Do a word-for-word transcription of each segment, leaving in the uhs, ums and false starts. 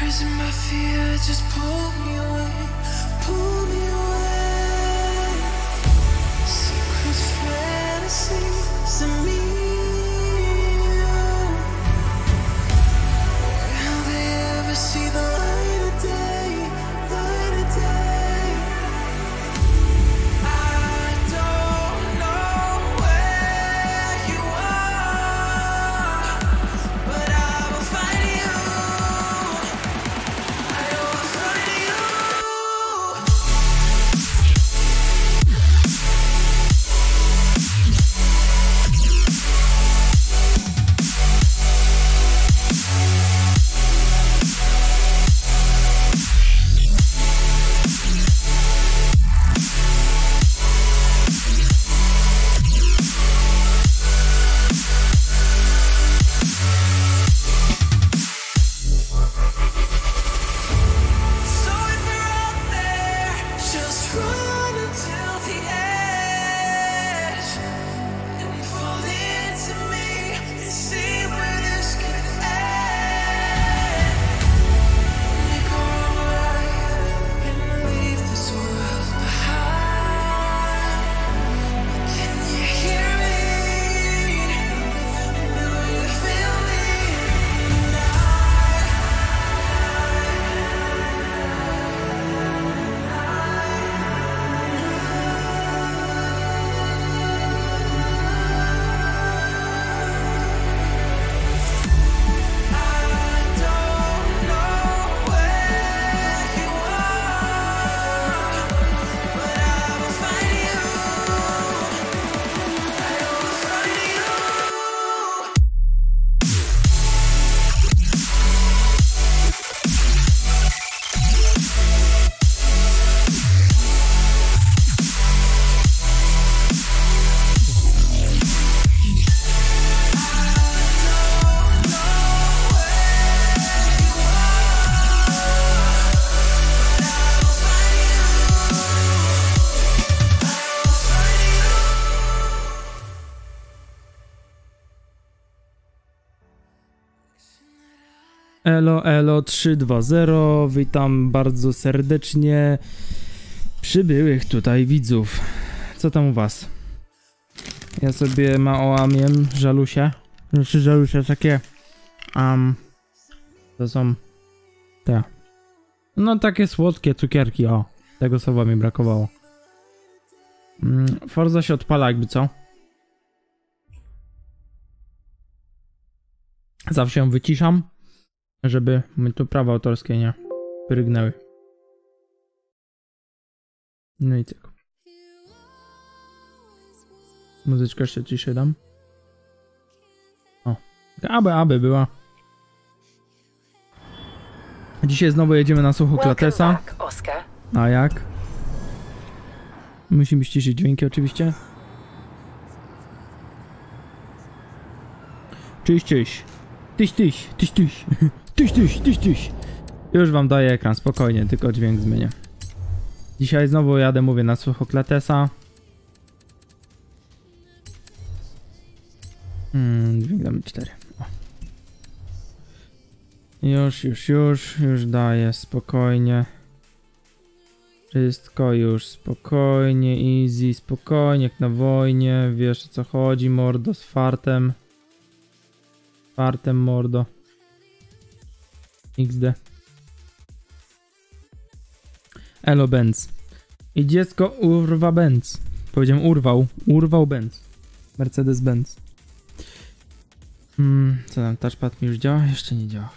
prison my fear, just pull me away, pull me away. Secret fantasies of me. Will they ever see the light of day, light of day? I don't know where you are, but I will find you. I will find you. So if you're out there, just run until the edge and fall into me and see where this could end. Make a wrong right and leave this world behind. Can you hear me? Do you feel me? I don't know where you are, but I will find you. I will find you. Elo, elo, trzy dwa zero, witam bardzo serdecznie przybyłych tutaj widzów. Co tam u was? Ja sobie maołamiem żalusie. Znaczy żalusie takie... Um, to są... te... No takie słodkie cukierki, o. Tego słowa mi brakowało. Mm, Forza się odpala jakby co? Zawsze ją wyciszam, żeby mi tu prawa autorskie nie prygnęły. No i tak. Muzyczkę jeszcze ciszej dam. O, aby, aby była. Dzisiaj znowu jedziemy na Sochoklatesa. A jak? Musimy ściszyć dźwięki oczywiście. Czyś, czyś. Tyś, tyś, tyś, tyś. Tyś, tyś, tyś, tyś. Już wam daję ekran, spokojnie, tylko dźwięk zmienię. Dzisiaj znowu jadę, mówię, na Sochoklatesa. Hmm, dźwięk damy cztery. O. Już, już, już, już daję, spokojnie. Wszystko już, spokojnie, easy, spokojnie, jak na wojnie. Wiesz o co chodzi, mordo, z fartem. Fartem, mordo. iks de. Elo Benz. I dziecko urwa Benz. Powiedziałem urwał. Urwał Benz. Mercedes Benz. Hmm, co tam? Touchpad mi już działa? Jeszcze nie działa.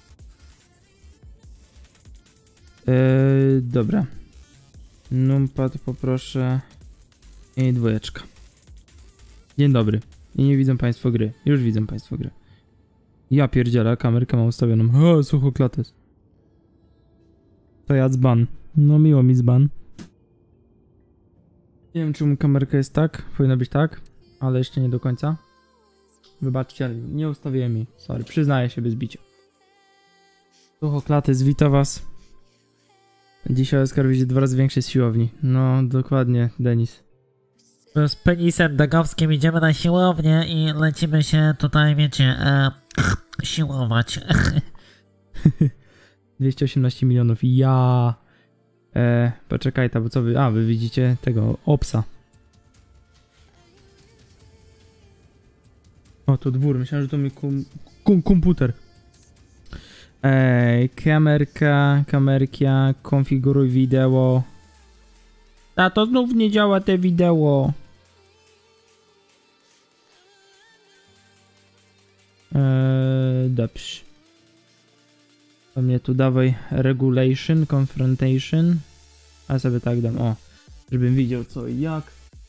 Yy, dobra. Numpad poproszę. I dwójeczka. Dzień dobry. I nie widzą państwo gry. Już widzą państwo gry. Ja pierdzielę, kamerkę mam ustawioną. O, Sochoklates. To ja dzban. No miło mi dzban. Nie wiem czemu kamerka jest tak. Powinna być tak. Ale jeszcze nie do końca. Wybaczcie, ale nie ustawiłem jej. Sorry, przyznaję się bez bicia. Sochoklates, wita was. Dzisiaj Oskar wyjdzie dwa razy większy z siłowni. No, dokładnie, Denis. Z penisem dagowskim idziemy na siłownię i lecimy się tutaj, wiecie, e, siłować. dwieście osiemnaście milionów. Ja. E, poczekaj, to bo co wy. A, wy widzicie tego opsa. O, to dwór. Myślałem, że to mi kum, kum, komputer. Ej, kamerka, kamerkia, konfiguruj wideo. A to znów nie działa te wideo. Eee, dobrze. To mnie tu dawaj regulation, confrontation. A sobie tak dam, o. Żebym widział co i jak.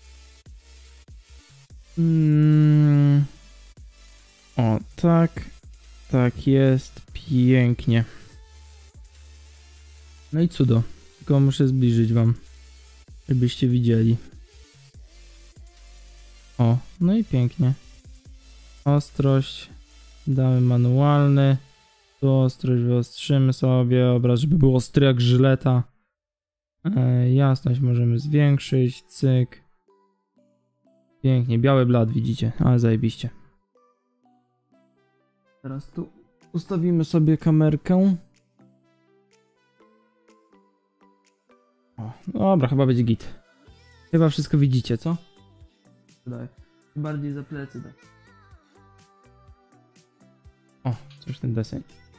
Mm. O, tak. Tak jest. Pięknie. No i cudo. Tylko muszę zbliżyć wam. Żebyście widzieli. O, no i pięknie. Ostrość. Damy manualny. Tu ostrość wyostrzymy sobie. Obraz, żeby był ostry jak żyleta. E, jasność możemy zwiększyć. Cyk. Pięknie. Biały blat widzicie. Ale zajebiście. Teraz tu ustawimy sobie kamerkę. O, dobra, chyba będzie git. Chyba wszystko widzicie, co? Daj. Bardziej za plecy daj. O, coś ten deseń.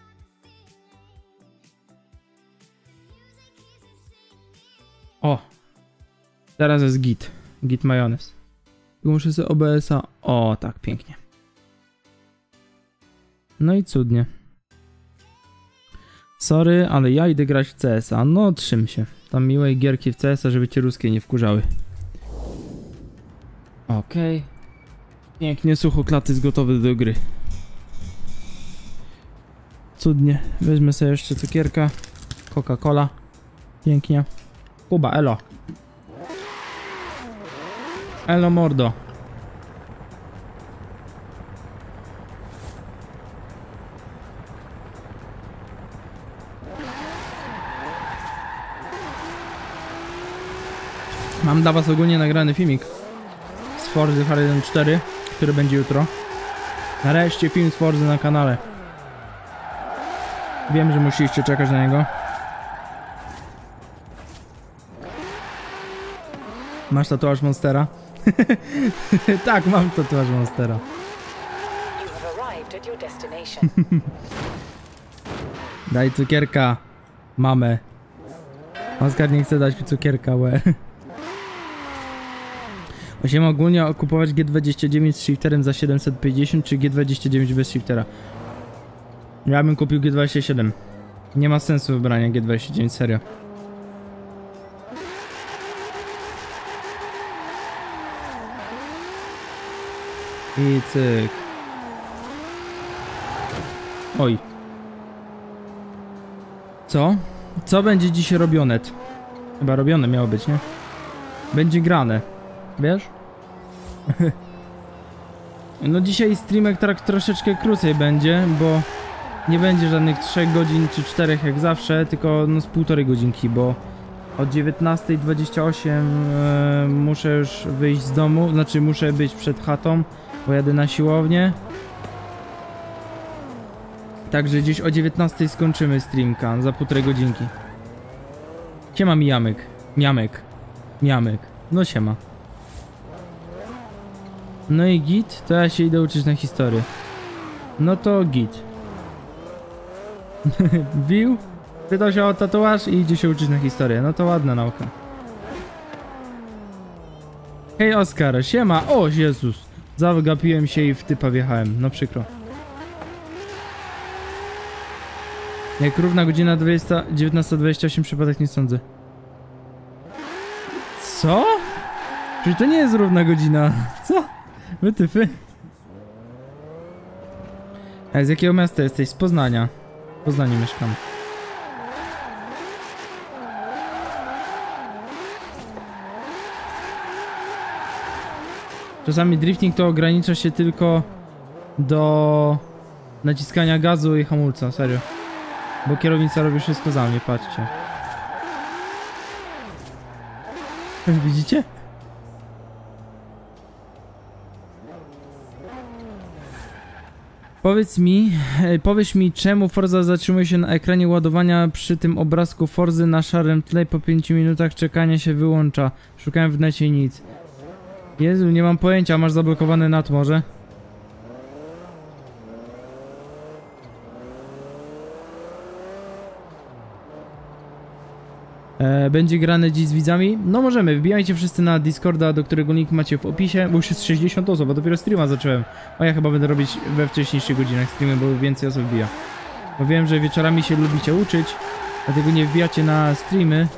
O! Teraz jest git. Git majonez. Tu muszę sobie O B S-a. O, tak, pięknie. No i cudnie. Sorry, ale ja idę grać w C S a. No, trzym się. Tam miłej gierki w C S a, żeby cię ruskie nie wkurzały. Okej. Okay. Pięknie, suchoklaty jest gotowy do gry. Cudnie. Weźmy sobie jeszcze cukierka. Coca-Cola. Pięknie. Kuba, elo. Elo mordo. Mam dla was ogólnie nagrany filmik z Forzy Horizon cztery, który będzie jutro. Nareszcie film z Forzy na kanale. Wiem, że musieliście czekać na niego. Masz tatuaż Monstera? Tak, mam tatuaż Monstera. Daj cukierka, mamę. Oskar nie chce dać mi cukierka, łe. Musimy ogólnie kupować G dwadzieścia dziewięć z shifterem za siedemset pięćdziesiąt, czy G dwadzieścia dziewięć bez shiftera. Ja bym kupił G dwadzieścia siedem. Nie ma sensu wybrania G dwadzieścia dziewięć, serio. I cyk. Oj. Co? Co będzie dzisiaj robione? Chyba robione miało być, nie? Będzie grane. Wiesz? No dzisiaj streamek tak troszeczkę krócej będzie, bo nie będzie żadnych trzech godzin czy czterech jak zawsze, tylko no z półtorej godzinki, bo od dziewiętnastej dwadzieścia osiem yy, muszę już wyjść z domu, znaczy muszę być przed chatą, bo jadę na siłownię. Także gdzieś o dziewiętnastej skończymy streamka, za półtorej godzinki. Siema Mijamek, Miamek, Miamek, no siema. No i git, to ja się idę uczyć na historię. No to git. Wił? Pytał się o tatuaż i idzie się uczyć na historię. No to ładna nauka. Hej Oskar, siema! O Jezus! Zagapiłem się i w typa wjechałem. No przykro. Jak równa godzina dziewiętnasta dwadzieścia osiem przypadek nie sądzę. Co? Przecież to nie jest równa godzina. Co? Wytyfy. A z jakiego miasta jesteś? Z Poznania. W Poznaniu mieszkam. Czasami drifting to ogranicza się tylko do naciskania gazu i hamulca, serio. Bo kierownica robi wszystko za mnie, patrzcie. Widzicie? Powiedz mi, e, powiedz mi, czemu Forza zatrzymuje się na ekranie ładowania przy tym obrazku Forzy na szarym tle po pięciu minutach czekania się wyłącza. Szukałem w necie nic. Jezu, nie mam pojęcia, masz zablokowany N A T może? E, będzie grane dziś z widzami? No możemy, wbijajcie wszyscy na Discorda, do którego link macie w opisie, bo już jest sześćdziesiąt osób, a dopiero streama zacząłem. A ja chyba będę robić we wcześniejszych godzinach streamy, bo więcej osób wbija. Bo wiem, że wieczorami się lubicie uczyć, dlatego nie wbijacie na streamy.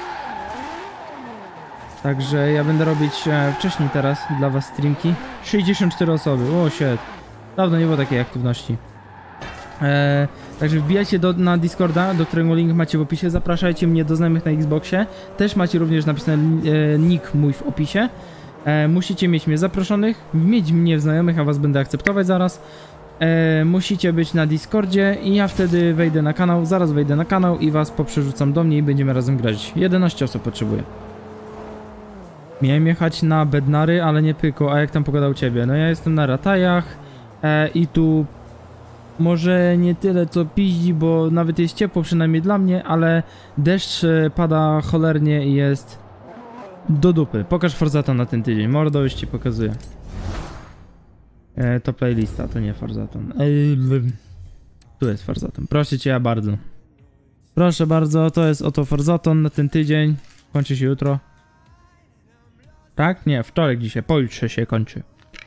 Także ja będę robić e, wcześniej teraz dla was streamki. sześćdziesiąt cztery osoby, o shit. Dawno nie było takiej aktywności. Eee, także wbijajcie do, na Discorda, do którego link macie w opisie. Zapraszajcie mnie do znajomych na Xboxie. Też macie również napisany e, nick mój w opisie. E, musicie mieć mnie zaproszonych, mieć mnie w znajomych, a was będę akceptować zaraz. E, musicie być na Discordzie i ja wtedy wejdę na kanał, zaraz wejdę na kanał i was poprzerzucam do mnie i będziemy razem grać. jedenaście osób potrzebuję. Miałem jechać na Bednary, ale nie pyko, a jak tam pogadał ciebie? No ja jestem na Ratajach e, i tu może nie tyle co piździ, bo nawet jest ciepło, przynajmniej dla mnie, ale deszcz e, pada cholernie i jest do dupy. Pokaż Forzata na ten tydzień, mordo już ci pokazuję. E, to playlista, to nie Forzaton. E, tu jest Forzaton, proszę cię ja bardzo. Proszę bardzo, to jest oto Forzaton na ten tydzień. Kończy się jutro. Tak? Nie, wtorek dzisiaj, pojutrze się kończy.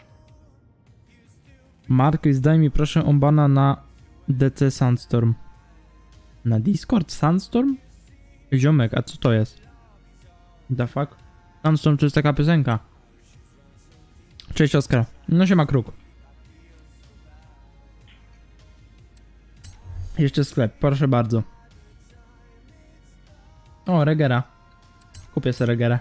Marquez, daj mi proszę ombana na D C Sandstorm. Na Discord Sandstorm? Ziomek, a co to jest? The fuck? Sandstorm to jest taka piosenka. Cześć Oskar. No siema Kruk. Jeszcze sklep, proszę bardzo. O, Regera. Kupię sobie Regera.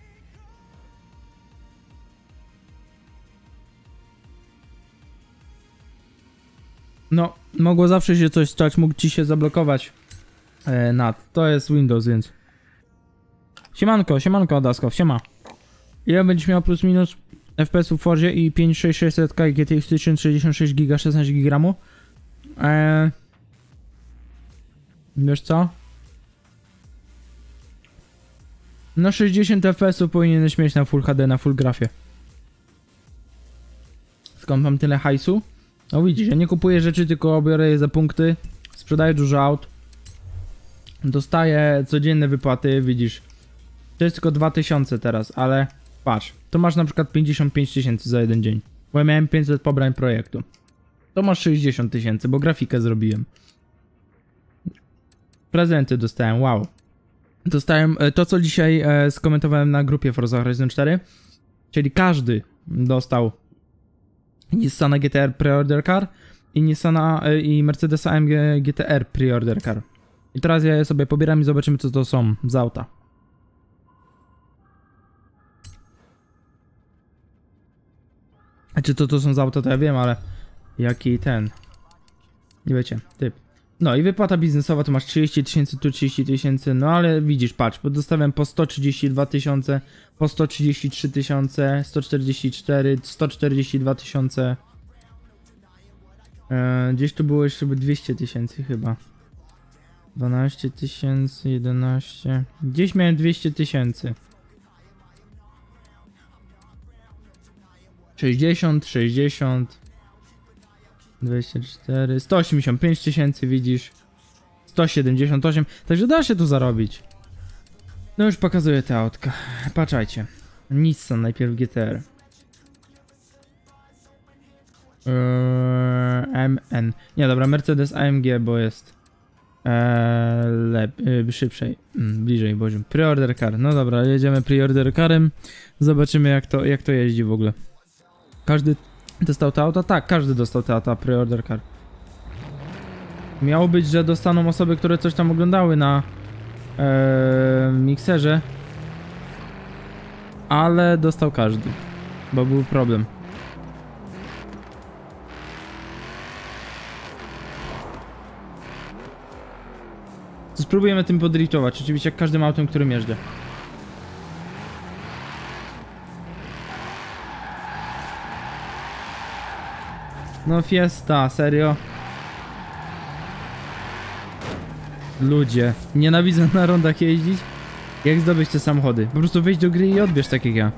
No, mogło zawsze się coś stać, mógł ci się zablokować e, N A T. To jest Windows, więc... Siemanko, siemanko Daskow, siema. Ile będziesz miał plus minus F P S-ów w Forzie i pięć sześć sześćset K i G T X tysiąc sześćdziesiąt sześć giga, szesnaście giga ramu? Eee... Wiesz co? No sześćdziesiąt F P S-ów powinieneś mieć na Full H D, na Full Grafie. Skąd mam tyle hajsu? No widzisz, ja nie kupuję rzeczy, tylko biorę je za punkty. Sprzedaję dużo aut. Dostaję codzienne wypłaty, widzisz. To jest tylko dwa tysiące teraz, ale patrz. To masz na przykład pięćdziesiąt pięć tysięcy za jeden dzień. Bo ja miałem pięćset pobrań projektu. To masz sześćdziesiąt tysięcy, bo grafikę zrobiłem. Prezenty dostałem, wow. Dostałem to, co dzisiaj e, skomentowałem na grupie Forza Horizon cztery. Czyli każdy dostał Nissana G T R Pre-Order Car i Nissana e, i Mercedesa A M G G T R Pre-Order Car. I teraz ja je sobie pobieram i zobaczymy, co to są z auta. A czy to to są z auta, to ja wiem, ale jaki ten... Nie wiecie, typ. No i wypłata biznesowa to masz trzydzieści tysięcy, tu trzydzieści tysięcy, no ale widzisz, patrz, bo dostawiam po sto trzydzieści dwa tysiące, po sto trzydzieści trzy tysiące, sto czterdzieści cztery, sto czterdzieści dwa tysiące. Eee, gdzieś tu było jeszcze dwieście tysięcy chyba. dwanaście tysięcy, jedenaście... Gdzieś miałem dwieście tysięcy. sześćdziesiąt, sześćdziesiąt... dwieście cztery, sto osiemdziesiąt pięć tysięcy, widzisz, sto siedemdziesiąt osiem, także da się tu zarobić. No już pokazuję te autka, patrzajcie. Nissan najpierw G T R. Eee, M N. Nie dobra, Mercedes A M G, bo jest eee, lep, e, szybszej, mm, bliżej, bozium. Pre-order car, no dobra, jedziemy pre-order carem. Zobaczymy jak to, jak to jeździ w ogóle. Każdy dostał te auta? Tak, każdy dostał te auta pre-order car. Miało być, że dostaną osoby, które coś tam oglądały na ee, mikserze. Ale dostał każdy, bo był problem. To spróbujemy tym podriftować, oczywiście jak każdym autem, którym jeżdżę. No fiesta, serio? Ludzie, nienawidzę na rondach jeździć. Jak zdobyć te samochody? Po prostu wejdź do gry i odbierz tak jak ja.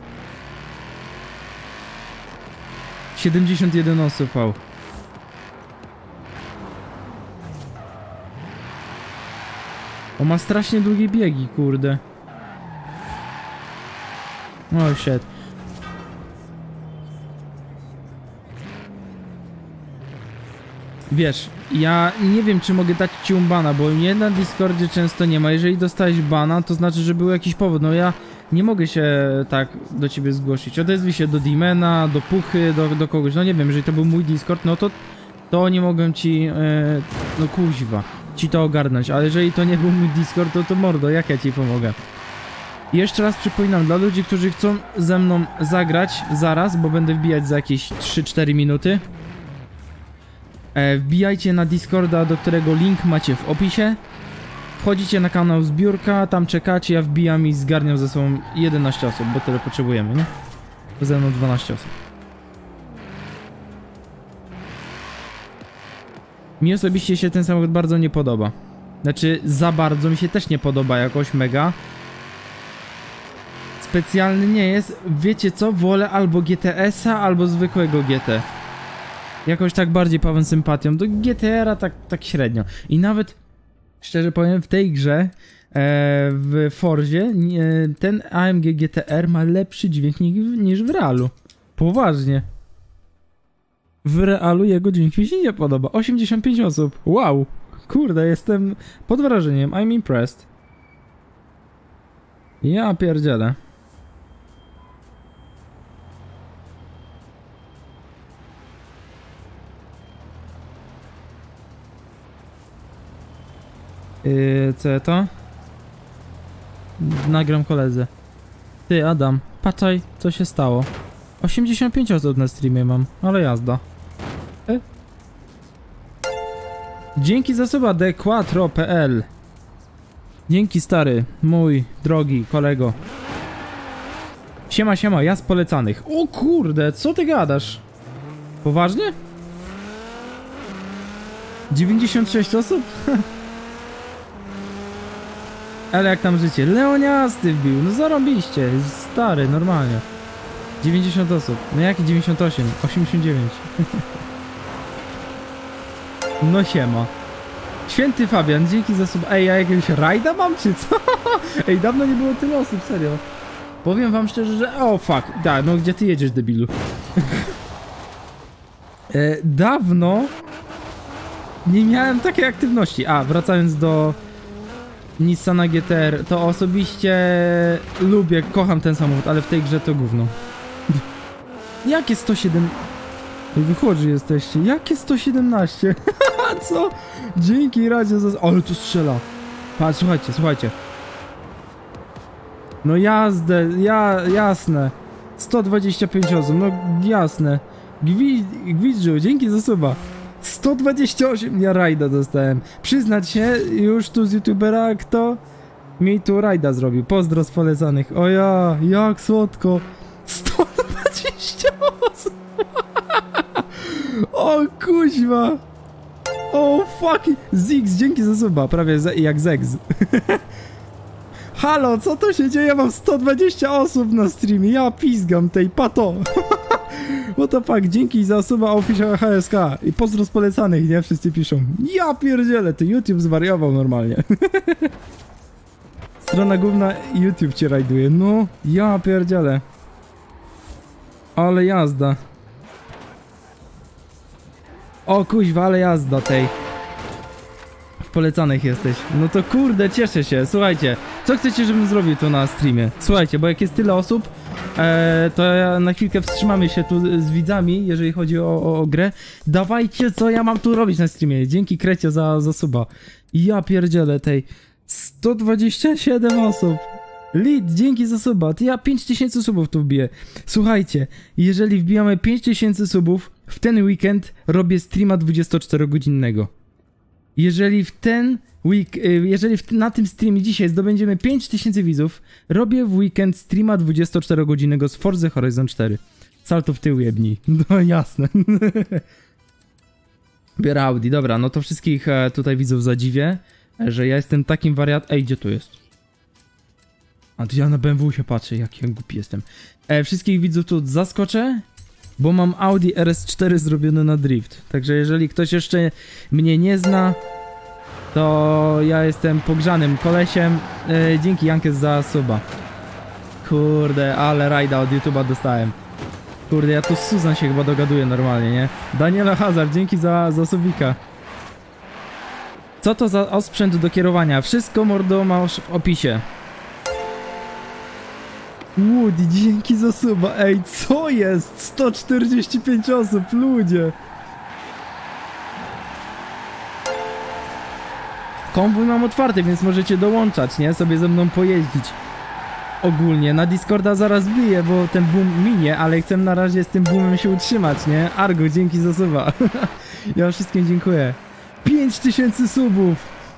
siedemdziesiąt jeden osób, wow. On ma strasznie długie biegi, kurde. Oh shit. Wiesz, ja nie wiem, czy mogę dać ci bana, bo mnie na Discordzie często nie ma. Jeżeli dostałeś bana, to znaczy, że był jakiś powód. No ja nie mogę się tak do ciebie zgłosić. Odezwij się do Dimena, do Puchy, do, do kogoś. No nie wiem, jeżeli to był mój Discord, no to to nie mogłem ci, yy, no kuźwa, ci to ogarnąć. Ale jeżeli to nie był mój Discord, to to mordo, jak ja ci pomogę? I jeszcze raz przypominam, dla ludzi, którzy chcą ze mną zagrać zaraz, bo będę wbijać za jakieś trzy cztery minuty. E, wbijajcie na Discorda, do którego link macie w opisie. Wchodzicie na kanał Zbiórka, tam czekacie, ja wbijam i zgarniam ze sobą jedenaście osób, bo tyle potrzebujemy, nie? Ze mną dwanaście osób. Mi osobiście się ten samochód bardzo nie podoba. Znaczy, za bardzo mi się też nie podoba jakoś mega. Specjalny nie jest, wiecie co? Wolę albo G T S-a, albo zwykłego G T. Jakoś tak bardziej pawę sympatią. Do G T R-a tak, tak średnio. I nawet, szczerze powiem, w tej grze, e, w Forzie, e, ten A M G G T R ma lepszy dźwięk niż, niż w realu. Poważnie. W realu jego dźwięk mi się nie podoba. osiemdziesiąt pięć osób. Wow. Kurde, jestem pod wrażeniem. I'm impressed. Ja pierdzielę. Yy, co to? Nagram koledze. Ty, Adam, patrzaj, co się stało. osiemdziesiąt pięć osób na streamie mam, ale jazda. E? Dzięki za suba d quattro kropka p l. Dzięki, stary, mój drogi kolego. Siema, siema, ja z polecanych. O kurde, co ty gadasz? Poważnie? dziewięćdziesiąt sześć osób? Ale jak tam życie? Leoniasty wbił, no zarobiście, stary, normalnie. dziewięćdziesiąt osób, no jakie dziewięćdziesiąt osiem? osiemdziesiąt dziewięć. No siema. Święty Fabian, dzięki za sub... Ej, ja jakiegoś rajda mam, czy co? Ej, dawno nie było tyle osób, serio. Powiem wam szczerze, że... O, fuck, da, no gdzie ty jedziesz, debilu? e, dawno nie miałem takiej aktywności. A, wracając do Nissana G T R, to osobiście lubię, kocham ten samochód, ale w tej grze to gówno. Jakie sto siedem... Ej, wychodzi jesteście, jakie sto siedemnaście? Co? Dzięki Radzie za... Ale tu strzela. Patrz, słuchajcie, słuchajcie. No jazdę, ja, jasne. sto dwadzieścia pięć osób, no jasne. Gwi, Gwizdżu, dzięki za suba. sto dwadzieścia osiem, ja rajda dostałem. Przyznać się już tu z youtubera, kto mi tu rajda zrobił. Pozdro z polecanych. O ja, jak słodko. sto dwadzieścia osób. O kuźwa. O fuck. Ziggs, dzięki za suba. Prawie jak Zegs. Halo, co to się dzieje? Mam sto dwadzieścia osób na streamie. Ja pizgam tej pato. What the fuck, dzięki za suba official H S K. I pozdro z polecanych, nie? Wszyscy piszą. Ja pierdzielę, to YouTube zwariował normalnie. Strona główna YouTube cię rajduje. No, ja pierdzielę. Ale jazda. O kuźwa, ale jazda tej. W polecanych jesteś. No to kurde, cieszę się. Słuchajcie, co chcecie, żebym zrobił tu na streamie? Słuchajcie, bo jak jest tyle osób, e, to ja na chwilkę wstrzymamy się tu z widzami, jeżeli chodzi o, o, o grę. Dawajcie, co ja mam tu robić na streamie. Dzięki Krecio za, za suba. Ja pierdzielę tej. sto dwadzieścia siedem osób. Lid, dzięki za suba. Ja pięć tysięcy subów tu wbiję. Słuchajcie, jeżeli wbijamy pięć tysięcy subów, w ten weekend robię streama dwudziestoczterogodzinnego. Jeżeli w ten week, jeżeli w, na tym streamie dzisiaj zdobędziemy pięć tysięcy widzów, robię w weekend streama dwudziestoczterogodzinnego z Forza Horizon cztery. Salto w tył jebnij. No jasne. Biorę Audi, dobra, no to wszystkich e, tutaj widzów zadziwię, e, że ja jestem takim wariat... Ej, gdzie tu jest? A to ja na B M W się patrzę, jaki ja głupi jestem. E, wszystkich widzów tu zaskoczę, bo mam Audi R S cztery zrobione na drift. Także jeżeli ktoś jeszcze mnie nie zna, to ja jestem pogrzanym kolesiem. E, dzięki Jankes za suba. Kurde, ale rajda od YouTube'a dostałem. Kurde, ja tu z Suzan się chyba dogaduję normalnie, nie? Daniela Hazard, dzięki za, za subika. Co to za osprzęt do kierowania? Wszystko, mordo, masz w opisie. Woody, dzięki za suba. Ej, co jest? sto czterdzieści pięć osób, ludzie. Konwój mam otwarty, więc możecie dołączać, nie? Sobie ze mną pojeździć. Ogólnie, na Discorda zaraz biję, bo ten boom minie, ale chcę na razie z tym boomem się utrzymać, nie? Argo, dzięki za suba. Ja wszystkim dziękuję. pięć tysięcy subów!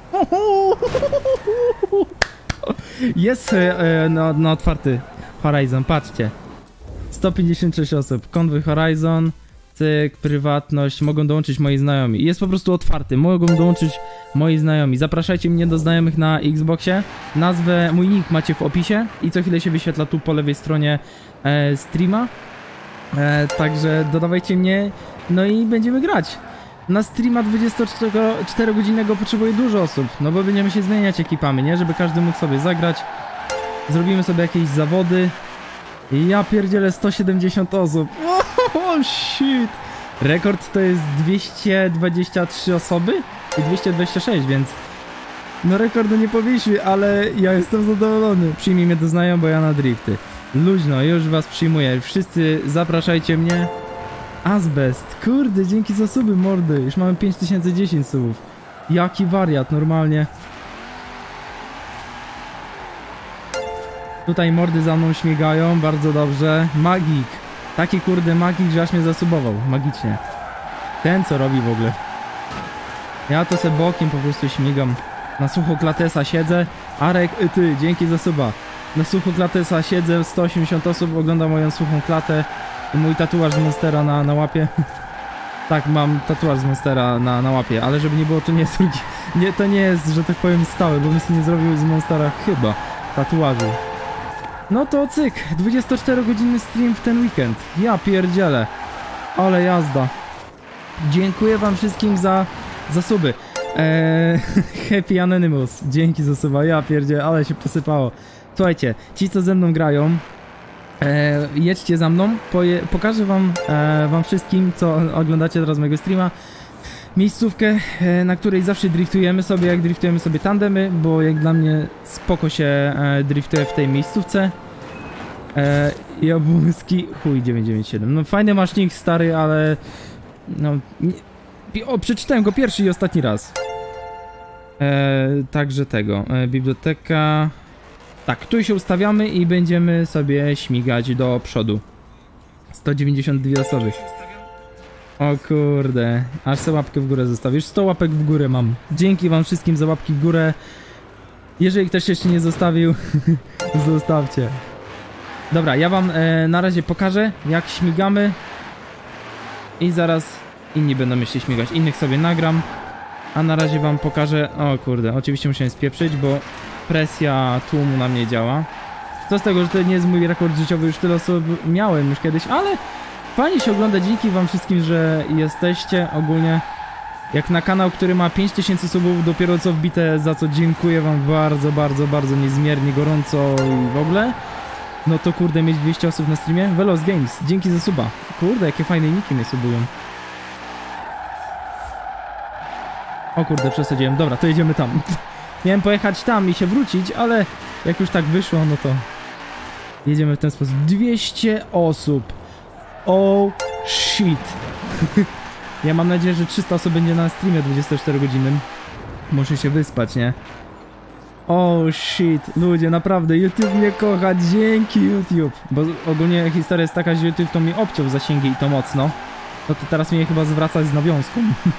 Jest e, na, na otwarty Horizon, patrzcie. sto pięćdziesiąt sześć osób, konwój Horizon, cyk, prywatność, mogą dołączyć moi znajomi. Jest po prostu otwarty, mogą dołączyć moi znajomi. Zapraszajcie mnie do znajomych na Xboxie. Nazwę, mój nick macie w opisie i co chwilę się wyświetla tu po lewej stronie e, streama. E, także dodawajcie mnie, no i będziemy grać. Na streama dwudziestoczterogodzinnego potrzebuję dużo osób, no bo będziemy się zmieniać ekipami, nie? Żeby każdy mógł sobie zagrać. Zrobimy sobie jakieś zawody. I ja pierdzielę sto siedemdziesiąt osób. Oh shit! Rekord to jest dwieście dwadzieścia trzy osoby i dwieście dwadzieścia sześć, więc no rekordu nie powiesiły, ale ja jestem zadowolony. Przyjmij mnie do znajomych, bo ja na drifty. Luźno, już was przyjmuję. Wszyscy zapraszajcie mnie. Azbest, kurde, dzięki za suby, mordy. Już mamy pięć tysięcy dziesięć subów. Jaki wariat, normalnie. Tutaj mordy za mną śmigają, bardzo dobrze. Magik. Taki kurde magik, że aż mnie zasubował. Magicznie. Ten co robi w ogóle. Ja to se bokiem po prostu śmigam. Na sucho klatesa siedzę. Arek, y, ty, dzięki za suba. Na sucho klatesa siedzę, sto osiemdziesiąt osób ogląda moją suchą klatę. I mój tatuaż z Monstera na, na łapie. Tak, mam tatuaż z Monstera na, na łapie, ale żeby nie było, to nie jest drugi. Nie, to nie jest, że tak powiem, stały, bo bym sobie nie zrobił z Monstera chyba tatuażu. No to cyk, dwudziestoczterogodzinny stream w ten weekend. Ja pierdzielę. Ale jazda. Dziękuję wam wszystkim za, za suby. Eee, Happy Anonymous, dzięki za suba. Ja pierdzielę, ale się posypało. Słuchajcie, ci co ze mną grają, e, jedźcie za mną, poje, pokażę wam, e, wam wszystkim, co oglądacie teraz mojego streama, miejscówkę, e, na której zawsze driftujemy sobie, jak driftujemy sobie tandemy, bo jak dla mnie spoko się e, driftuje w tej miejscówce. E, I obłyski, chuj dziewięćset dziewięćdziesiąt siedem, no fajny masz nick stary, ale no, nie, o, przeczytałem go pierwszy i ostatni raz. E, także tego, e, biblioteka. Tak, tu się ustawiamy i będziemy sobie śmigać do przodu. sto dziewięćdziesiąt dwie osoby. O kurde, aż sobie łapkę w górę zostawisz. sto łapek w górę mam. Dzięki wam wszystkim za łapki w górę. Jeżeli ktoś jeszcze nie zostawił, zostawcie. Dobra, ja wam e, na razie pokażę, jak śmigamy. I zaraz inni będą jeszcze śmigać. Innych sobie nagram. A na razie wam pokażę... O kurde, oczywiście musiałem spieprzyć, bo presja tłumu na mnie działa. Co z tego, że to nie jest mój rekord życiowy, już tyle osób miałem już kiedyś, ale fajnie się ogląda, dzięki wam wszystkim, że jesteście ogólnie. Jak na kanał, który ma pięć tysięcy subów dopiero co wbite, za co dziękuję wam bardzo, bardzo, bardzo niezmiernie, gorąco i w ogóle. No to kurde, mieć dwieście osób na streamie. Velos Games, dzięki za suba. Kurde, jakie fajne niki mnie subują. O kurde, przesadziłem. Dobra, to jedziemy tam. Miałem pojechać tam i się wrócić, ale jak już tak wyszło, no to jedziemy w ten sposób. dwieście osób. Oh shit. Ja mam nadzieję, że trzysta osób będzie na streamie dwudziestoczterogodzinnym. Muszę się wyspać, nie? Oh shit. Ludzie, naprawdę, YouTube mnie kocha. Dzięki YouTube. Bo ogólnie historia jest taka, że YouTube to mi obciął zasięgi i to mocno. No to teraz mnie chyba zwracać z nawiązką.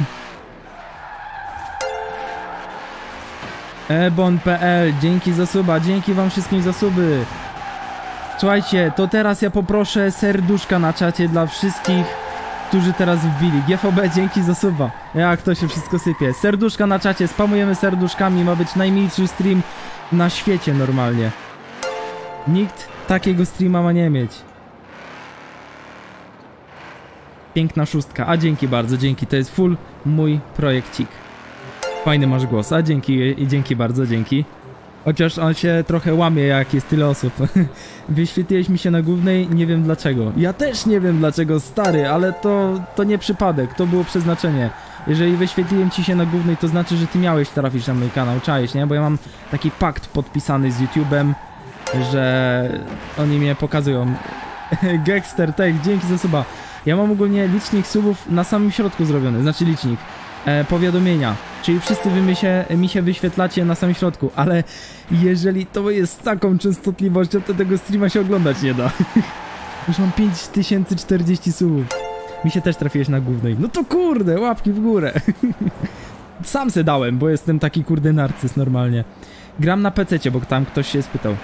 ebon kropka pe el, dzięki za suba, dzięki wam wszystkim za suby. Słuchajcie, to teraz ja poproszę serduszka na czacie dla wszystkich, którzy teraz wbili. G V B, dzięki za suba. Jak to się wszystko sypie. Serduszka na czacie, spamujemy serduszkami. Ma być najmilszy stream na świecie normalnie. Nikt takiego streama ma nie mieć. Piękna szóstka. A dzięki bardzo, dzięki. To jest full mój projekcik. Fajny masz głos. A dzięki i dzięki bardzo, dzięki. Chociaż on się trochę łamie, jak jest tyle osób. Wyświetliłeś mi się na głównej, nie wiem dlaczego. Ja też nie wiem dlaczego, stary, ale to, to nie przypadek, to było przeznaczenie. Jeżeli wyświetliłem ci się na głównej, to znaczy, że ty miałeś trafić na mój kanał, czaisz, nie? Bo ja mam taki pakt podpisany z YouTube'em, że oni mnie pokazują. Gangster Tech, dzięki za suba. Ja mam ogólnie licznik subów na samym środku zrobiony, znaczy licznik. E, powiadomienia, czyli wszyscy wy mi się, mi się wyświetlacie na samym środku, ale jeżeli to jest z taką częstotliwością, to tego streama się oglądać nie da. Już mam pięć tysięcy czterdzieści subów. Mi się też trafiłeś na głównej. No to kurde, łapki w górę. Sam se dałem, bo jestem taki kurde narcyz normalnie. Gram na pececie, bo tam ktoś się spytał.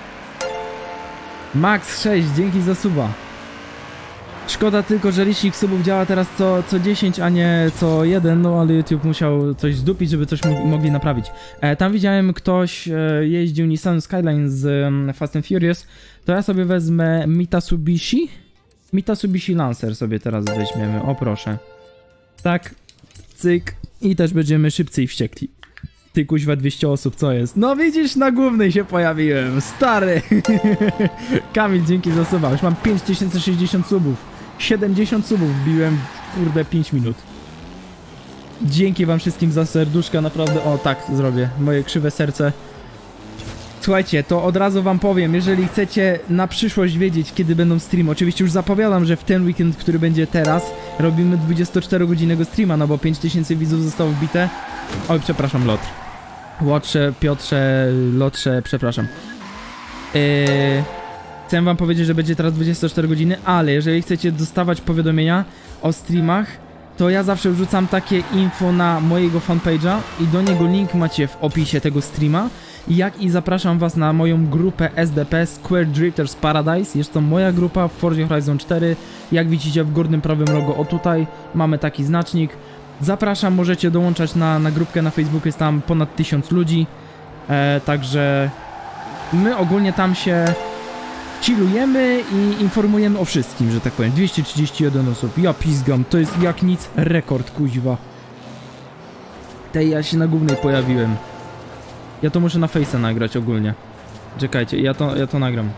Max sześć, dzięki za suba. Szkoda tylko, że licznik subów działa teraz co, co dziesięć, a nie co jeden, no ale YouTube musiał coś zdupić, żeby coś mogli naprawić. E, tam widziałem, ktoś e, jeździł Nissan Skyline z e, Fast and Furious, to ja sobie wezmę Mitsubishi. Mitsubishi Lancer sobie teraz weźmiemy, o proszę. Tak, cyk i też będziemy szybcy i wściekli. Ty kuźwa dwieście osób, co jest? No widzisz, na głównej się pojawiłem, stary. Kamil, dzięki za suba, już mam pięć tysięcy sześćdziesiąt subów. siedemdziesiąt subów wbiłem, kurde, pięć minut. Dzięki wam wszystkim za serduszka, naprawdę, o tak zrobię, moje krzywe serce. Słuchajcie, to od razu wam powiem, jeżeli chcecie na przyszłość wiedzieć, kiedy będą streamy, oczywiście już zapowiadam, że w ten weekend, który będzie teraz, robimy dwudziestoczterogodzinnego streama, no bo pięć tysięcy widzów zostało wbite. Oj, przepraszam, Lotr. Łotrze, Piotrze, Lotrze, przepraszam. Yy... Chcę wam powiedzieć, że będzie teraz dwadzieścia cztery godziny, ale jeżeli chcecie dostawać powiadomienia o streamach, to ja zawsze wrzucam takie info na mojego fanpage'a i do niego link macie w opisie tego streama. Jak i zapraszam was na moją grupę S D P, Square Drifters Paradise. Jest to moja grupa w Forza Horizon cztery. Jak widzicie w górnym prawym rogu, o tutaj mamy taki znacznik. Zapraszam, możecie dołączać na, na grupkę na Facebooku, jest tam ponad tysiąc ludzi. E, także my ogólnie tam się chillujemy i informujemy o wszystkim, że tak powiem. dwieście trzydzieści jeden osób, ja pizgam, to jest jak nic rekord, kuźwa. Tej ja się na głównej pojawiłem. Ja to muszę na Face'a nagrać ogólnie. Czekajcie, ja to, ja to nagram.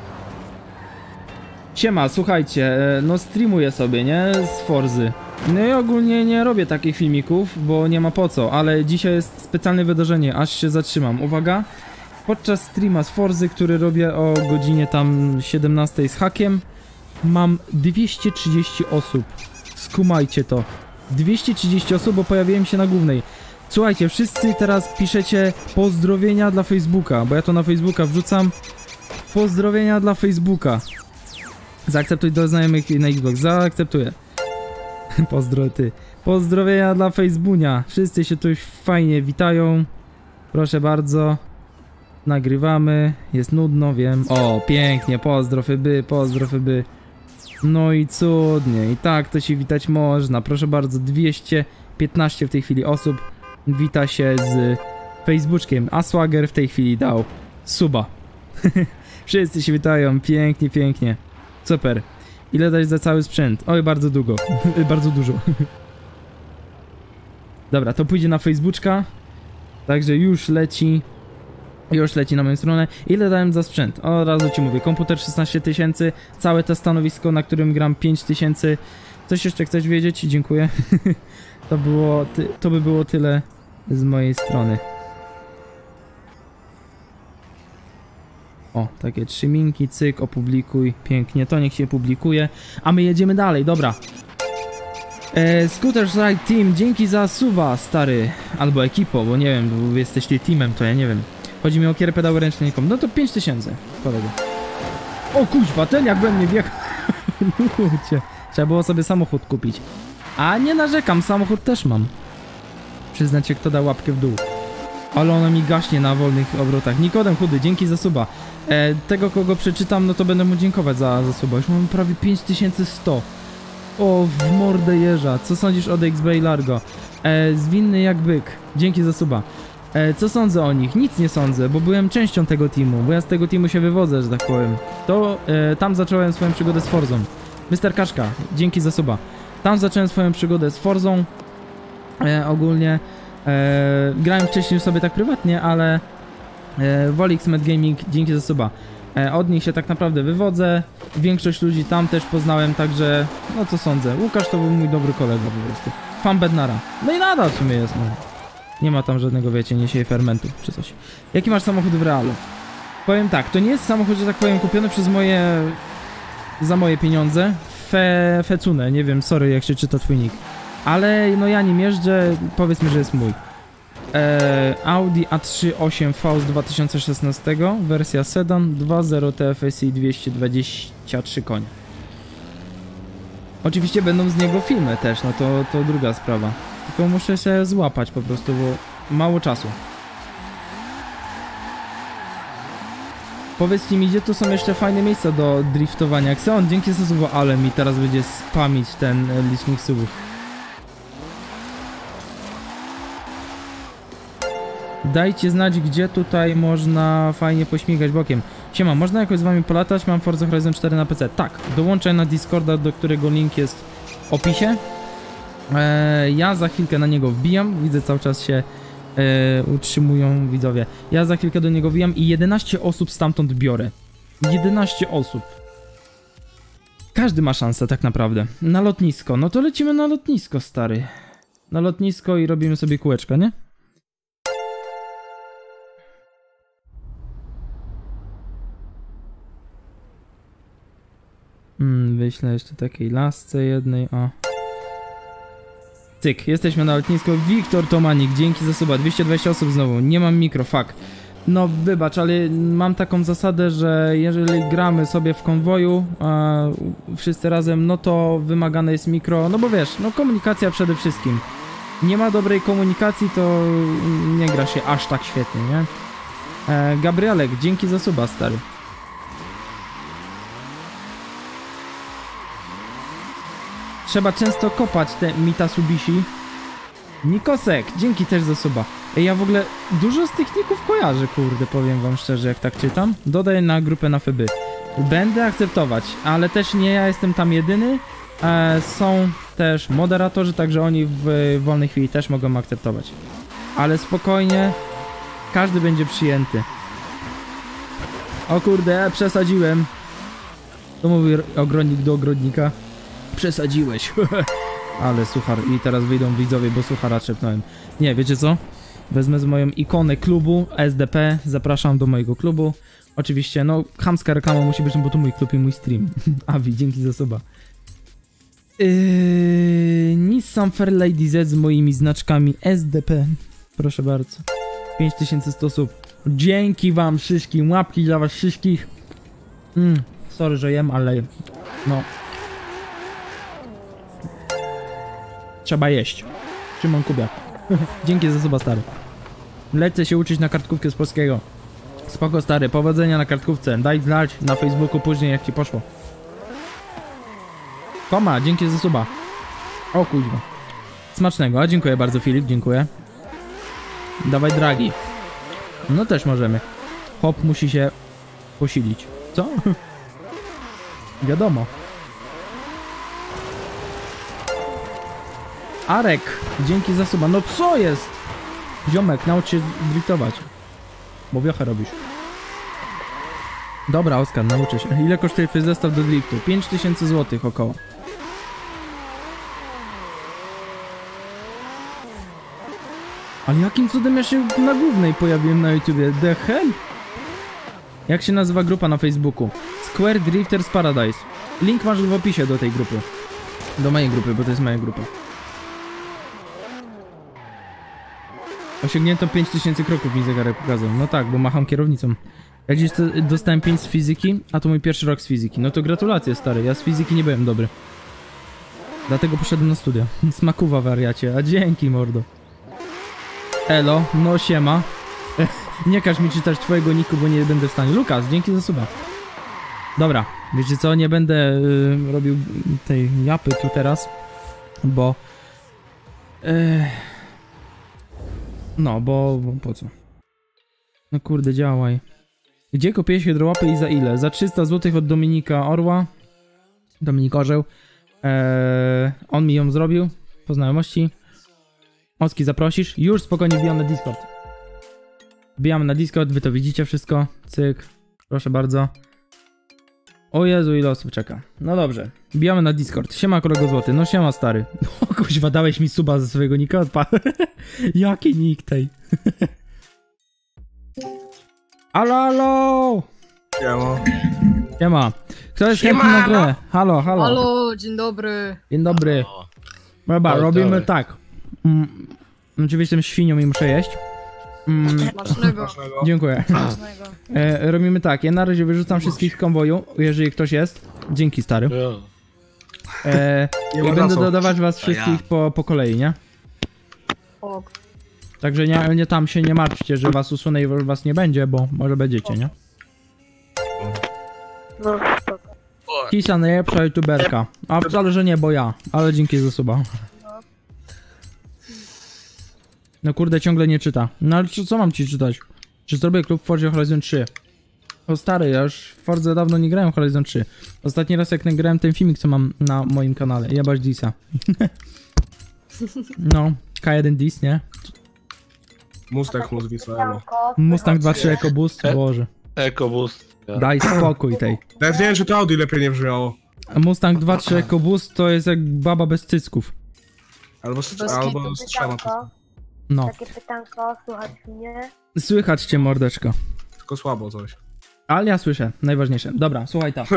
Siema, słuchajcie, no streamuję sobie, nie? Z Forzy. No i ogólnie nie robię takich filmików, bo nie ma po co, ale dzisiaj jest specjalne wydarzenie, aż się zatrzymam. Uwaga, podczas streama z Forzy, który robię o godzinie tam siedemnastej z hakiem, mam dwieście trzydzieści osób. Skumajcie to. dwieście trzydzieści osób, bo pojawiłem się na głównej. Słuchajcie, wszyscy teraz piszecie pozdrowienia dla Facebooka, bo ja to na Facebooka wrzucam. Pozdrowienia dla Facebooka. Zaakceptuj do znajomych na Xbox. Zaakceptuję. Pozdro ty. Pozdrowienia dla Facebooka. Wszyscy się tu już fajnie witają. Proszę bardzo. Nagrywamy. Jest nudno, wiem. O, pięknie. Pozdro Fyby, pozdro Fyby. No i cudnie. I tak to się witać można. Proszę bardzo, dwieście piętnaście w tej chwili osób wita się z Facebookiem, a Swagger w tej chwili dał suba. Wszyscy się witają. Pięknie, pięknie. Super. Ile dać za cały sprzęt? Oj, bardzo długo. Bardzo dużo. Dobra, to pójdzie na Facebooka. Także już leci. Już leci na moją stronę. Ile dałem za sprzęt? Od razu ci mówię. Komputer szesnaście tysięcy. Całe to stanowisko, na którym gram pięć tysięcy. Coś jeszcze chcesz wiedzieć? Dziękuję. To było... Ty... To by było tyle z mojej strony. O, takie trzy minki, cyk, opublikuj, pięknie, to niech się publikuje, a my jedziemy dalej, dobra. E, Scooters Ride Team, dzięki za suba, stary, albo ekipo, bo nie wiem, bo jesteście teamem, to ja nie wiem. Chodzi mi o kierę pedały ręczne, nikomu, no to pięć tysięcy, kolego. O kuźwa, ten jak we mnie wjechał. Ludzie, trzeba było sobie samochód kupić. A nie narzekam, samochód też mam. Przyznacie, kto da łapkę w dół. Ale ono mi gaśnie na wolnych obrotach. Nikodem Chudy, dzięki za suba. E, tego, kogo przeczytam, no to będę mu dziękować za, za suba. Już mam prawie pięć tysięcy sto. O, w mordę jeża. Co sądzisz o D X B i Largo? E, zwinny jak byk. Dzięki za suba. E, co sądzę o nich? Nic nie sądzę, bo byłem częścią tego teamu, bo ja z tego teamu się wywodzę, że tak powiem. To e, tam zacząłem swoją przygodę z Forzą. mister Kaszka, dzięki za suba. Tam zacząłem swoją przygodę z Forzą. E, ogólnie e, grałem wcześniej sobie tak prywatnie, ale e, Wolix Med Gaming, dzięki za suba. E, od nich się tak naprawdę wywodzę. Większość ludzi tam też poznałem, także no co sądzę. Łukasz to był mój dobry kolega po prostu. Fan Bednara. No i nadal w sumie jest, no. Nie ma tam żadnego, wiecie, nie sieje fermentu czy coś. Jaki masz samochód w realu? Powiem tak, to nie jest samochód, że tak powiem, kupiony przez moje... za moje pieniądze. Fe... Fecune, nie wiem, sorry jak się czyta twój nick. Ale no ja nim jeżdżę, powiedzmy, że jest mój. Eee, Audi A trzy osiem V z dwa tysiące szesnastego, wersja sedan, dwa zero T F S I, dwieście dwadzieścia trzy konie. Oczywiście będą z niego filmy też, no to, to druga sprawa. Tylko muszę się złapać po prostu, bo mało czasu. Powiedzcie mi, gdzie tu są jeszcze fajne miejsca do driftowania. Xeon, dzięki za słowo, ale mi teraz będzie spamić ten licznik subów. Dajcie znać, gdzie tutaj można fajnie pośmigać bokiem. Siema, można jakoś z wami polatać? Mam Forza Horizon cztery na P C. Tak, dołączę na Discorda, do którego link jest w opisie. Eee, ja za chwilkę na niego wbijam. Widzę, cały czas się e, utrzymują widzowie. Ja za chwilkę do niego wbijam i jedenaście osób stamtąd biorę. jedenaście osób. Każdy ma szansę tak naprawdę. Na lotnisko. No to lecimy na lotnisko, stary. Na lotnisko i robimy sobie kółeczka, nie? Hmm, wyślę jeszcze takiej lasce jednej, o. Cyk, jesteśmy na lotnisku. Wiktor Tomanik, dzięki za suba. dwieście dwadzieścia osób znowu, nie mam mikro, fuck. No wybacz, ale mam taką zasadę, że jeżeli gramy sobie w konwoju, a wszyscy razem, no to wymagane jest mikro, no bo wiesz, no komunikacja przede wszystkim. Nie ma dobrej komunikacji, to nie gra się aż tak świetnie, nie? E, Gabrielek, dzięki za suba, stary. Trzeba często kopać te Mitsubishi. Nikosek, dzięki też za suba. Ej, ja w ogóle dużo z tych ników kojarzę, kurde, powiem wam szczerze, jak tak czytam. Dodaj na grupę na Feby. Będę akceptować, ale też nie ja jestem tam jedyny. E, są też moderatorzy, także oni w wolnej chwili też mogą akceptować. Ale spokojnie, każdy będzie przyjęty. O kurde, przesadziłem. To mówi ogrodnik do ogrodnika. Przesadziłeś. Ale suchar. I teraz wyjdą widzowie, bo suchara trzepnąłem. Nie, wiecie co? Wezmę z moją ikonę klubu S D P. Zapraszam do mojego klubu. Oczywiście, no, chamska reklama musi być, bo to mój klub i mój stream. Avi, dzięki za suba. Yy, Nissan Fairlady Z z moimi znaczkami S D P. Proszę bardzo. pięć tysięcy sto osób. Dzięki wam wszystkim. Łapki dla was wszystkich. Mm, sorry, że jem, ale no. Trzeba jeść. Szymon Kubiak. Dzięki za suba, stary. Lecę się uczyć na kartkówkę z polskiego. Spoko, stary. Powodzenia na kartkówce. Daj znać na Facebooku później, jak ci poszło. Koma, dzięki za suba. O kuźwa. Smacznego. A dziękuję bardzo, Filip. Dziękuję. Dawaj dragi. No też możemy. Hop musi się posilić. Co? Wiadomo. Arek, dzięki za suba. No co jest? Ziomek, naucz się driftować. Bo wiochę robisz. Dobra, Oskar, nauczę się. Ile kosztuje twój zestaw do driftu? pięć tysięcy złotych około. Ale jakim cudem ja się na głównej pojawiłem na YouTubie? The hell? Jak się nazywa grupa na Facebooku? Square Drifters Paradise. Link masz w opisie do tej grupy. Do mojej grupy, bo to jest moja grupa. Osiągnięto pięć tysięcy kroków, mi zegarek pokazał. No tak, bo macham kierownicą. Ja gdzieś to dostałem pięć z fizyki, a to mój pierwszy rok z fizyki. No to gratulacje, stary. Ja z fizyki nie byłem dobry. Dlatego poszedłem na studia. Smakuwa, wariacie. A dzięki, mordo. Elo, no siema. Nie każ mi czytać twojego niku, bo nie będę w stanie. Lukas, dzięki za suba. Dobra. Wiecie co, nie będę y, robił tej japy tu teraz, bo... Y, no, bo, bo po co? No kurde, działaj. Gdzie kupiłeś hydrołapy i za ile? Za trzysta złotych od Dominika Orła. Dominik Orzeł. Eee, on mi ją zrobił. Po znajomości. Oski, zaprosisz? Już spokojnie wbijam na Discord. Wbijamy na Discord, wy to widzicie wszystko. Cyk. Proszę bardzo. O Jezu, ile osób czeka. No dobrze. Wbijamy na Discord. Siema kolego złoty. No siema stary. O kuźwa, dałeś mi suba ze swojego nika? Jaki nick tej? Halo, halo! Siema. Siema. Kto jest chętny na grę? Halo, halo. Halo, dzień dobry. Dzień dobry. Dobra, Oj, robimy dawaj. tak. Mm, oczywiście jestem świnią i muszę jeść. Mm, Smacznego. dziękuję. Smacznego. E, robimy tak, ja na razie wyrzucam wszystkich z konwoju, jeżeli ktoś jest. Dzięki stary. E, Nie I ma będę za co. dodawać was wszystkich po, po kolei, nie? O, Także nie, nie tam się nie martwcie, że was usunę i was nie będzie, bo może będziecie, nie? no spoko. Kisa najlepsza youtuberka. A wcale, że nie, bo ja. Ale dzięki za suba. No kurde, ciągle nie czyta. No ale co, co mam ci czytać? Czy zrobię klub w Forzie Horizon trzy? O stary, ja już w Forze dawno nie grałem w Horizon trzy. Ostatni raz jak nagrałem ten filmik, co mam na moim kanale. Jebać Disa. No, K jeden Dis, nie? Mustang mu zwisałem. Mustang dwa trzy EcoBoost, Boże. EcoBoost. Ja. Daj spokój tej. Nawet nie wiem, czy to Audi lepiej nie brzmiało. Mustang dwa trzy EcoBoost to jest jak baba bez cycków. Albo, z, Bez albo kitu. z trzema, to No. Takie pytanko, słuchać mnie? Słychać cię, mordeczko. tylko słabo coś. Ale ja słyszę, najważniejsze. Dobra, słuchaj ta.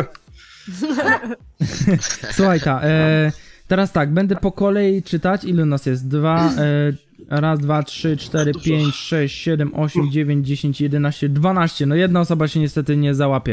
Słuchaj ta. E, teraz tak, będę po kolei czytać. Ile nas jest? Dwa, e, raz, dwa, trzy, cztery, pięć, sześć, siedem, osiem, dziewięć, dziesięć, jedenaście, dwanaście. No jedna osoba się niestety nie załapie.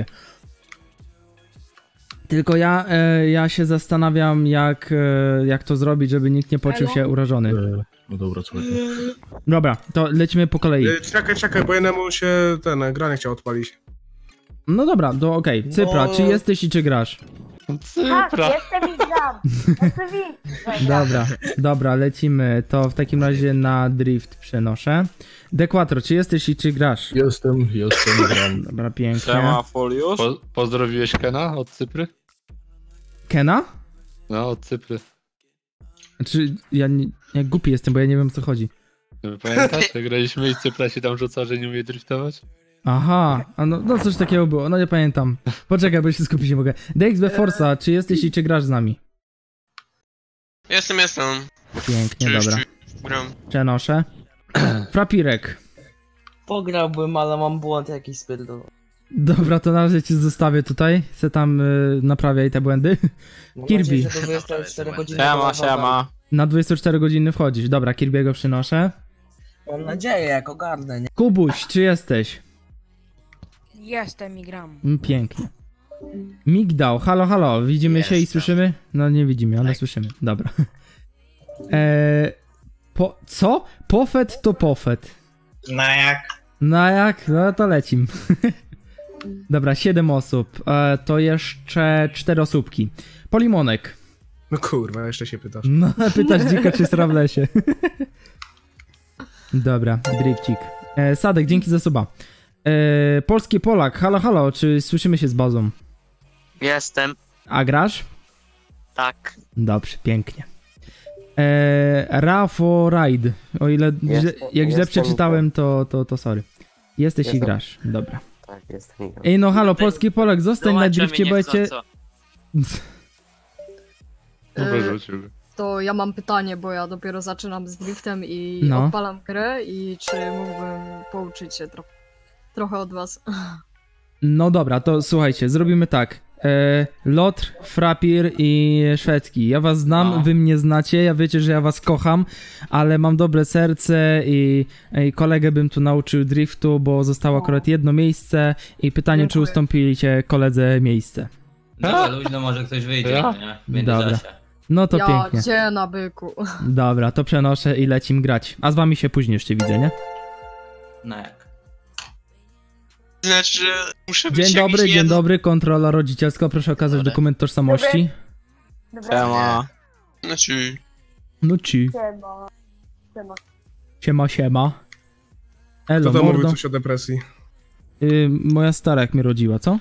Tylko ja, e, ja się zastanawiam, jak, e, jak to zrobić, żeby nikt nie poczuł się urażony. No dobra, słuchaj. Dobra, to lecimy po kolei. E, Czekaj, czekaj, bo jednemu się ten granie chciał odpalić. No dobra, to okej. Cypra, czy jesteś i czy grasz? Tak, Cypra. jestem i gram. Oczywiście. Dobra, dobra, lecimy. To w takim razie na drift przenoszę. Dequatro, czy jesteś i czy grasz? Jestem, jestem, gram. Dobra, pięknie. Siema, Foliusz. Po, pozdrowiłeś Kena od Cypry? Kena? No, od Cypry. Znaczy, ja, nie, ja głupi jestem, bo ja nie wiem o co chodzi. Nie pamiętasz? Jak graliśmy i Cypra się tam rzuca, że nie umie driftować? Aha, a no, no coś takiego było, no nie pamiętam. Poczekaj, bo się skupić nie mogę. D X B Forza, czy jesteś i czy grasz z nami? Jestem, jestem. Pięknie, Czy dobra. już gram. Przenoszę. Frapirek. Pograłbym, ale mam błąd jakiś spierdolony. Dobra, to na razie cię zostawię tutaj. Chcę tam y, naprawiaj te błędy. Mam Kirby. nadzieję, że do dwudziestu czterech godzin Siema, siema. Na dwadzieścia cztery godziny wchodzisz. Dobra, Kirby'ego przynoszę. Mam nadzieję, jak ogarnę, nie? Kubuś, czy jesteś? Jestem i gram. Mm, Pięknie. Migdał, halo, halo, widzimy się i słyszymy? No nie widzimy, ale słyszymy. Dobra. Eee, po, co? Pofet to pofet. No jak? No jak? No to lecim. Dobra, siedem osób. E, to jeszcze cztery osóbki. Polimonek. No kurwa, jeszcze się pytasz. No, pytasz dzika czy sra w lesie. Dobra, drifcik. E, Sadek, dzięki za suba. E, Polski Polak, halo, halo, czy słyszymy się z bazą? Jestem. A grasz? Tak. Dobrze, pięknie. Eee, Rafo Ride. O ile źle, Jestem- jak źle jestem przeczytałem, to, to, to sorry. Jesteś i Jestem. grasz. Dobra. Tak, jestem. Ej, no halo, polski Polak, zostań na drifcie, bo ja cię... No E, wyrzucił. To ja mam pytanie, bo ja dopiero zaczynam z driftem i No. odpalam grę i czy mógłbym pouczyć się tro trochę od was? No dobra, to słuchajcie, zrobimy tak. Eee, Lotr, Frapir i Szwedzki. Ja was znam, No. wy mnie znacie, ja wiecie, że ja was kocham, ale mam dobre serce i, i kolegę bym tu nauczył driftu, bo zostało akurat jedno miejsce i pytanie, czy Dziękuję. ustąpiliście koledze miejsce. Dobra, luźno może ktoś wyjdzie, Ja? no nie? W międzyczasie. No to ja pięknie. cię na byku. Dobra, to przenoszę i lecim grać. A z wami się później jeszcze widzę, nie? No jak? Znaczy, że muszę być Dzień jakiś dobry, dzień jeden... dobry, kontrola rodzicielska, proszę okazać Dobry. dokument tożsamości. Dobra, Znaczy... No ci. siema. Siema. Siema, siema. Elo, Kto tam mówił mordo. coś o depresji? Y, moja stara jak mnie rodziła, co?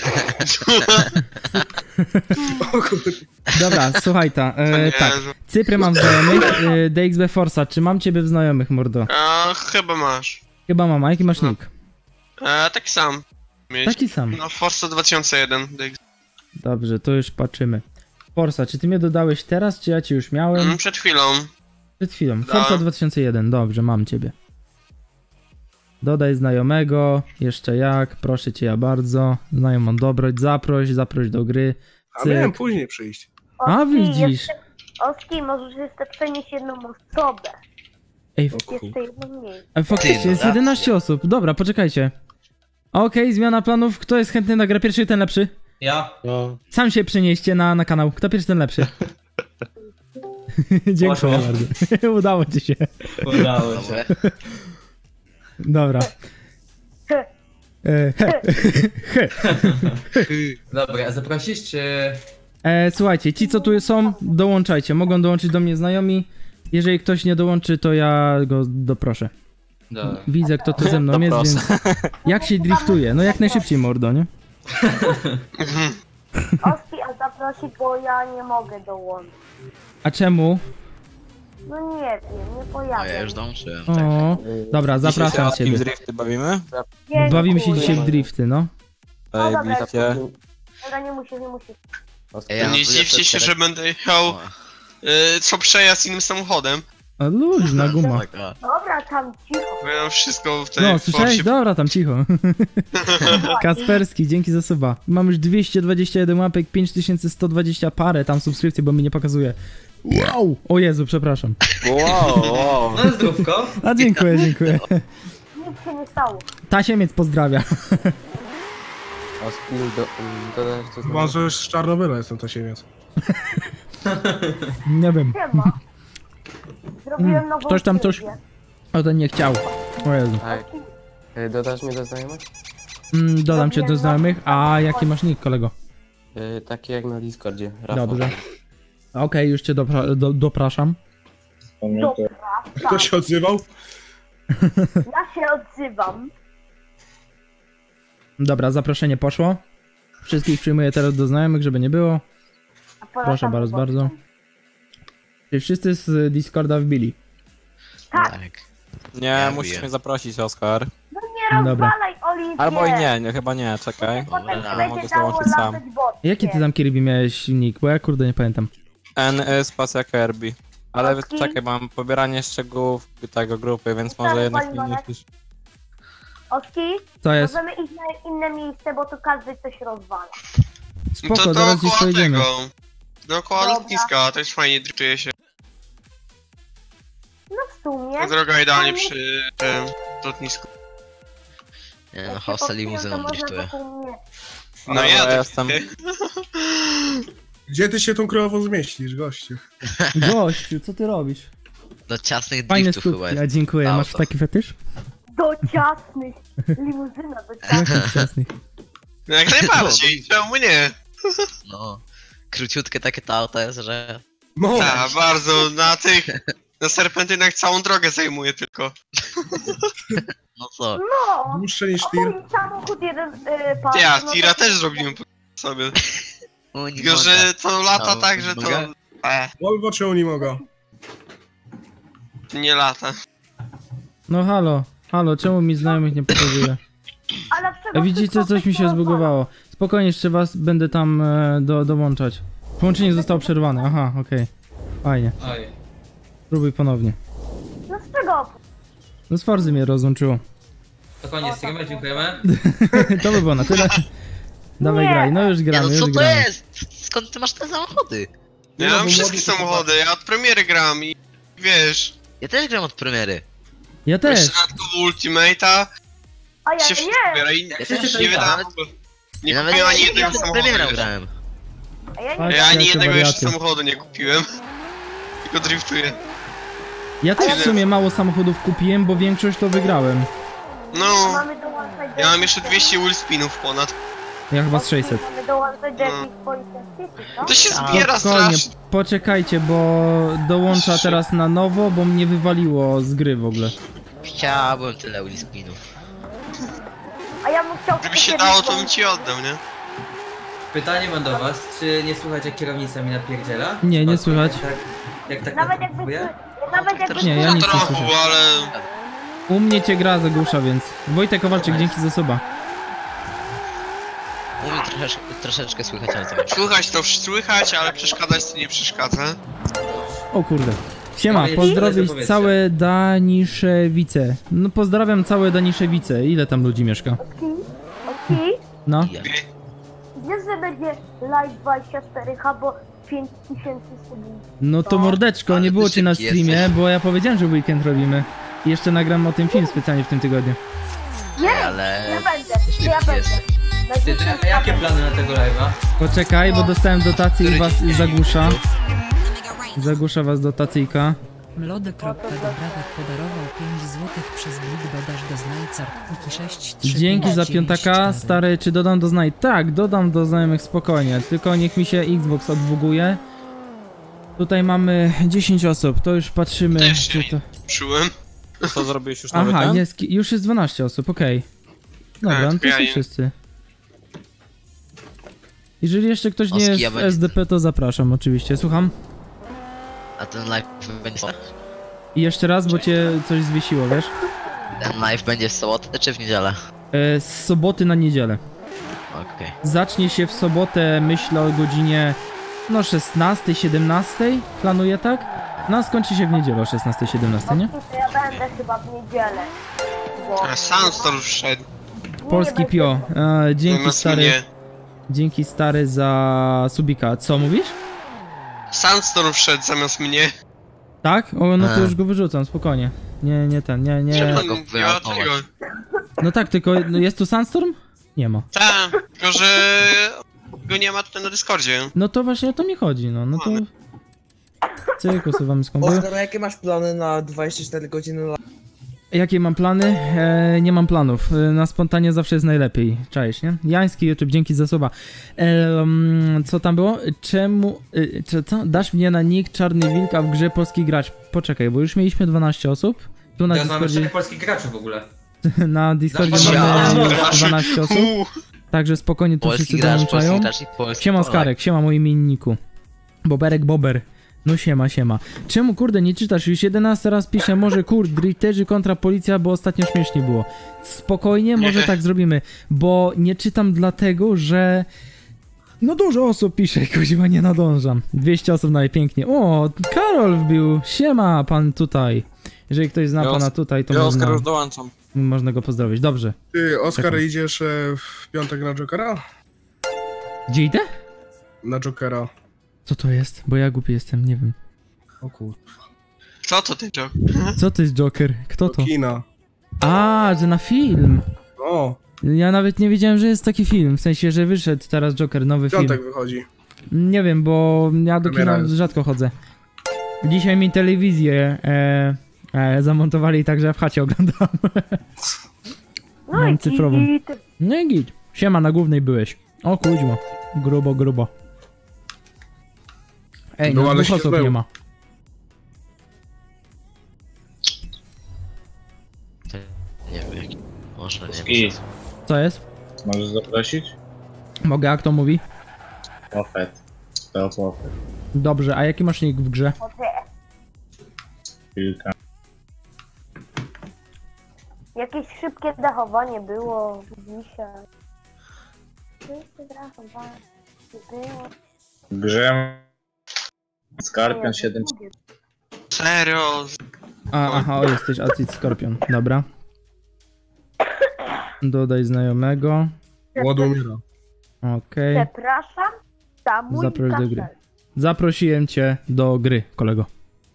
O kurde. Dobra, słuchaj ta, e, tak. Cypry mam znajomych, e, D X B Forsa, czy mam ciebie w znajomych, mordo? A, chyba masz. Chyba mam, a jaki masz nick? A, taki sam. Mieć. Taki sam. No, Forza dwa tysiące jeden. Dobrze, to już patrzymy. Forsa, czy ty mnie dodałeś teraz, czy ja cię już miałem? Mm, przed chwilą. Przed chwilą. Da. Forza dwa tysiące jeden, dobrze, mam ciebie. Dodaj znajomego, jeszcze jak, proszę cię ja bardzo. Znajomą dobroć, zaproś, zaproś do gry. A miałem Cyk. później przyjść. A Oski, widzisz. Jeszcze, Oski, możesz jeszcze przenieść jedną osobę. Ej, O kurde. Jeszcze jedną mniej. e, faktycznie jest jedenaście osób. Dobra, poczekajcie. Okej, zmiana planów. Kto jest chętny na grę pierwszy, ten lepszy? Ja? No. Sam się przenieście na, na kanał. Kto pierwszy, ten lepszy. Dziękuję Poszło. bardzo. Udało ci się. Udało się. Dobra. He. E, he. He. Dobra, zaprosisz czy... E, słuchajcie, ci co tu są, dołączajcie. Mogą dołączyć do mnie znajomi. Jeżeli ktoś nie dołączy, to ja go doproszę. Dobra. Widzę, kto tu ze mną jest, więc... Jak się driftuje? No jak najszybciej, mordo, nie? Oski, a zaprosić, bo ja nie mogę dołączyć. A czemu? No nie wiem, nie pojawię. Ja już dołączyłem. O, dobra, zapraszam ciebie. drifty bawimy? Dziękuję. Bawimy się dzisiaj w drifty, no. No dobra, Zajebiście. dobra, nie musisz, nie musisz. Nie zdziwcie się, że będę jechał y, co przejazd innym samochodem. A luźna guma. Dobra, tam cicho. Bo ja mam wszystko w tej No, słyszałeś? Forsie. Dobra, tam cicho. Kasperski, dzięki za suba. Mam już dwieście dwadzieścia jeden łapek, pięć tysięcy sto dwadzieścia parę tam subskrypcji, bo mi nie pokazuje. Wow! O Jezu, przepraszam. Wow, wow. No zdrówko. A dziękuję, dziękuję. Nic się nie stało. Tasiemiec pozdrawia. A skill do... dodać to Chyba, że z Czarnobyla jestem to siemiec. Nie wiem. Siema. Zrobiłem nową Ktoś tam coś- sylwię. O, ten nie chciał. O Jezu. Tak. Ej, dodasz mnie do znajomych? Mm, dodam cię do znajomych. A jaki masz nick, kolego? Yy, taki jak na Discordzie. Rafał. Dobrze. Okej, już cię dopra do, dopraszam. Dobra, Kto tak. się odzywał? Ja się odzywam. Dobra, zaproszenie poszło. Wszystkich przyjmuję teraz do znajomych, żeby nie było. A polecam Proszę bardzo, do- bardzo. Czy wszyscy z Discorda wbili? Tak. Nie, Ja musisz wiem. mnie zaprosić, Oskar. No nie Dobra. rozwalaj, Oliwie. Albo i nie, nie, chyba nie, czekaj. Potem Dobra, się mogę będzie dało dołączyć sam. latać bokiem. Jaki ty tam, Kirby, miałeś nick? Bo ja kurde nie pamiętam. N y, spacja Kirby. Ale Oski? czekaj, mam pobieranie szczegółów tego grupy, więc może Tak, jednak pani nie Marek. niż... Oski, Co jest? możemy iść na inne miejsce, bo tu każdy coś rozwala. No Spoko, to zaraz gdzieś dookoła pojedziemy. tego. Dookoła Dobra. lotniska, to jest fajnie, driftuje się. No w sumie. Droga idealnie przy tym lotnisku. Nie jak no, się Hossa popsują, limuzyną to można driftuje. wokół mnie. No Dobra, ja ja jestem. Gdzie ty się tą królową zmieścisz, gościu? Gościu, co ty robisz? Do ciasnych Fajne driftów chyba stópki, jest. a dziękuję. Masz Auto. taki fetysz? Do ciasnych. Limuzyna do ciasnych. Jaki ciasny. No jak najbardziej, czemu nie? No. Króciutkie takie to auto jest, że... No, Tak, bardzo, na tych, na serpentynach całą drogę zajmuje tylko. No co? No. dłuższe niż O, tir. mój samochód jeden y, padł. Ja, no tira to- też zrobiłem po sobie. O, nie Tylko, można. że to lata No, tak, że to... mogę? E, Volvo czy oni mogą? nie lata. No halo, halo, czemu mi znajomych nie pokazuje? Ale trzeba A widzicie, wszystko coś mi się rozwalać. zbugowało. Spokojnie, jeszcze was będę tam e, do, dołączać. Połączenie zostało przerwane, aha, okej. Fajnie, Oj. spróbuj ponownie. No z czego? No z Forzy mnie rozłączyło. To koniec streama, dziękujemy. To by było na tyle. Dawaj Nie. graj, no już Nie gramy, no, już co to gramy. jest? Skąd ty masz te samochody? Ja mam wszystkie samochody, ja od premiery gram i wiesz, Ja też gram od premiery. Ja też. jeszcze dodatkowo Ultimate'a A ja się wszystko nie. biera i Ja też nie to wydałem nawet- w ogóle. Nie Ja nawet kupiłem ani ja jednego przed samochodu. premierą jeszcze. grałem. A ja Tak. nie. Ja ani Jakie jednego jeszcze wariaty. samochodu nie kupiłem. Tylko driftuję. Ja też w sumie mało samochodów kupiłem, bo większość to wygrałem. No, Mamy dołączać Ja mam jeszcze dwieście wheelspinów ponad. Ja chyba z sześćset. Mamy dołączyć do jakiejś policji, co? To się zbiera Spokojnie, strasznie. poczekajcie, bo dołącza teraz na nowo, bo mnie wywaliło z gry w ogóle. Chciałbym tyle Wilispinów. A ja bym chciał... Gdyby się dało, to bym ci oddał, nie? Pytanie mam do was, czy nie słychać jak kierownica mi napierdziela? Nie, nie słychać. Jak tak, jak tak Nawet jakby... napierdzieluje? Nawet jakby... Nie, ja nic nie Trochę, słyszę. ale... U mnie cię gra zagłusza, więc... Wojtek Kowalczyk, dzięki za suba. U mnie troszeczkę, troszeczkę słychać, ale to Słychać to słychać, ale przeszkadzać to nie przeszkadza. O kurde. Siema, Powiedz- pozdrowić powiedz- całe Daniszewice. No pozdrawiam całe Daniszewice. Ile tam ludzi mieszka? Okej. No. Wiesz, że będzie live dwadzieścia cztery H, bo pięć tysięcy subów. No to mordeczko, nie Ale było ty cię na szybki streamie, jesteś. bo ja powiedziałem, że weekend robimy. I jeszcze nagram o tym film specjalnie w tym tygodniu. Nie, ale... ja będę, ja będę. Na Ty, dziesięć to jakie plany na tego live'a? Poczekaj, bo dostałem dotację i Który was dzień zagłusza. Zagłusza was dotacyjka. Mlody.dobrawek podarował pięć złotych przez Blik dodasz do znajca Kuki sześć trzy Dzięki pięć za dziewięć piątaka, cztery. stary, czy dodam do znajomych? Tak, dodam do znajomych spokojnie, tylko niech mi się Xbox odbuguje. Tutaj mamy dziesięć osób, to już patrzymy, Też czy to... Czułem. Co zrobiłeś już nowy Aha, ten? jest, ki- już jest dwanaście osób, okej. Dobra, Tak, no to ja są nie- wszyscy. Jeżeli jeszcze ktoś nie Oski, jest ja w będzie- S D P, to zapraszam oczywiście, słucham. A ten live będzie... I jeszcze raz, bo cię coś zwiesiło, wiesz? Ten live będzie w sobotę czy w niedzielę? E, z soboty na niedzielę. Okej. Zacznie się w sobotę, myślę o godzinie no szesnastej, siedemnastej, planuję tak? No a skończy się w niedzielę o szesnastej, siedemnastej, nie? To ja będę chyba w niedzielę. Bo... A Sandstorm wszedł. Polski Nie Pio, e, dzięki Zamiast stary, mnie. dzięki stary za subika. Co mówisz? Sandstorm wszedł zamiast mnie. Tak? O, no to A. już go wyrzucam, spokojnie. Nie, nie ten, nie, Nie, nie. no, go nie ma wyautować. czego. No tak, tylko no jest tu Sandstorm? Nie ma. Tak, tylko że go nie ma tutaj na Discordzie. No to właśnie o to mi chodzi, no, no to... Cyk, usuwamy z komputer. Oskar, a jakie masz plany na dwadzieścia cztery godziny live? Jakie mam plany? E, nie mam planów. E, na spontanie zawsze jest najlepiej. Czaisz, nie? Jański YouTube, dzięki za słowa. E, um, co tam było? Czemu... E, czy, co? Dasz mnie na nick Czarny Wilk, a w grze polski gracz. Poczekaj, bo już mieliśmy dwanaście osób. Tu na Teraz mamy Discordzie, czterech polskich graczy w ogóle. na Discordzie Zapraszam. mamy Zapraszam. dwanaście osób. Uuu. Także spokojnie tu Polski wszyscy gracz, dołączają. polski gracz i polski Siema Polak. Oskarek, siema moim imienniku. Boberek Bober. No siema, siema. Czemu kurde nie czytasz? Już jedenasty raz piszę, może kurde, drifterzy kontra policja, bo ostatnio śmiesznie było. Spokojnie, może Nie. tak zrobimy, bo nie czytam dlatego, że... No dużo osób pisze, kuźwa, nie nadążam. dwieście osób najpiękniej. O, Karol wbił. Siema, pan tutaj. Jeżeli ktoś zna Ja pana Os- tutaj, to Ja można, Oskar już dołączam. można go pozdrowić. Dobrze. Ty, Oskar, Czekam. idziesz e, w piątek na Jokera? Gdzie idę? Na Jokera. Co to jest? Bo ja głupi jestem, nie wiem. O kur... Co to ty, Joe? Co to jest Joker? Kto to? Do kina. A, że na film. O, Ja nawet nie wiedziałem, że jest taki film, w sensie, że wyszedł teraz Joker, nowy w piątek film. wychodzi. Nie wiem, bo ja do kina Premiera jest. rzadko chodzę. Dzisiaj mi telewizję e, e, zamontowali tak, że ja w chacie oglądam. No Mam i cyfrową. git. No i git. Siema, na głównej byłeś. O kuźma. Grubo, grubo. Ej, Był, no ale dwóch się osób zbył. nie ma. To nie wiem jaki. Może nie I wiem. Co jest? możesz zaprosić? Mogę, jak to mówi? Ofet. To ofet. Dobrze, a jaki masz nick w grze? Kilka. Jakieś szybkie dachowanie było dzisiaj. Szybkie dachowanie było. W grze Skorpion siedem. Serio? A, aha, o, jesteś Acid Scorpion. Dobra. Dodaj znajomego. Ładomiera. Okej. Przepraszam, za mój Zaproś do gry. kaszel. Zaprosiłem cię do gry, kolego.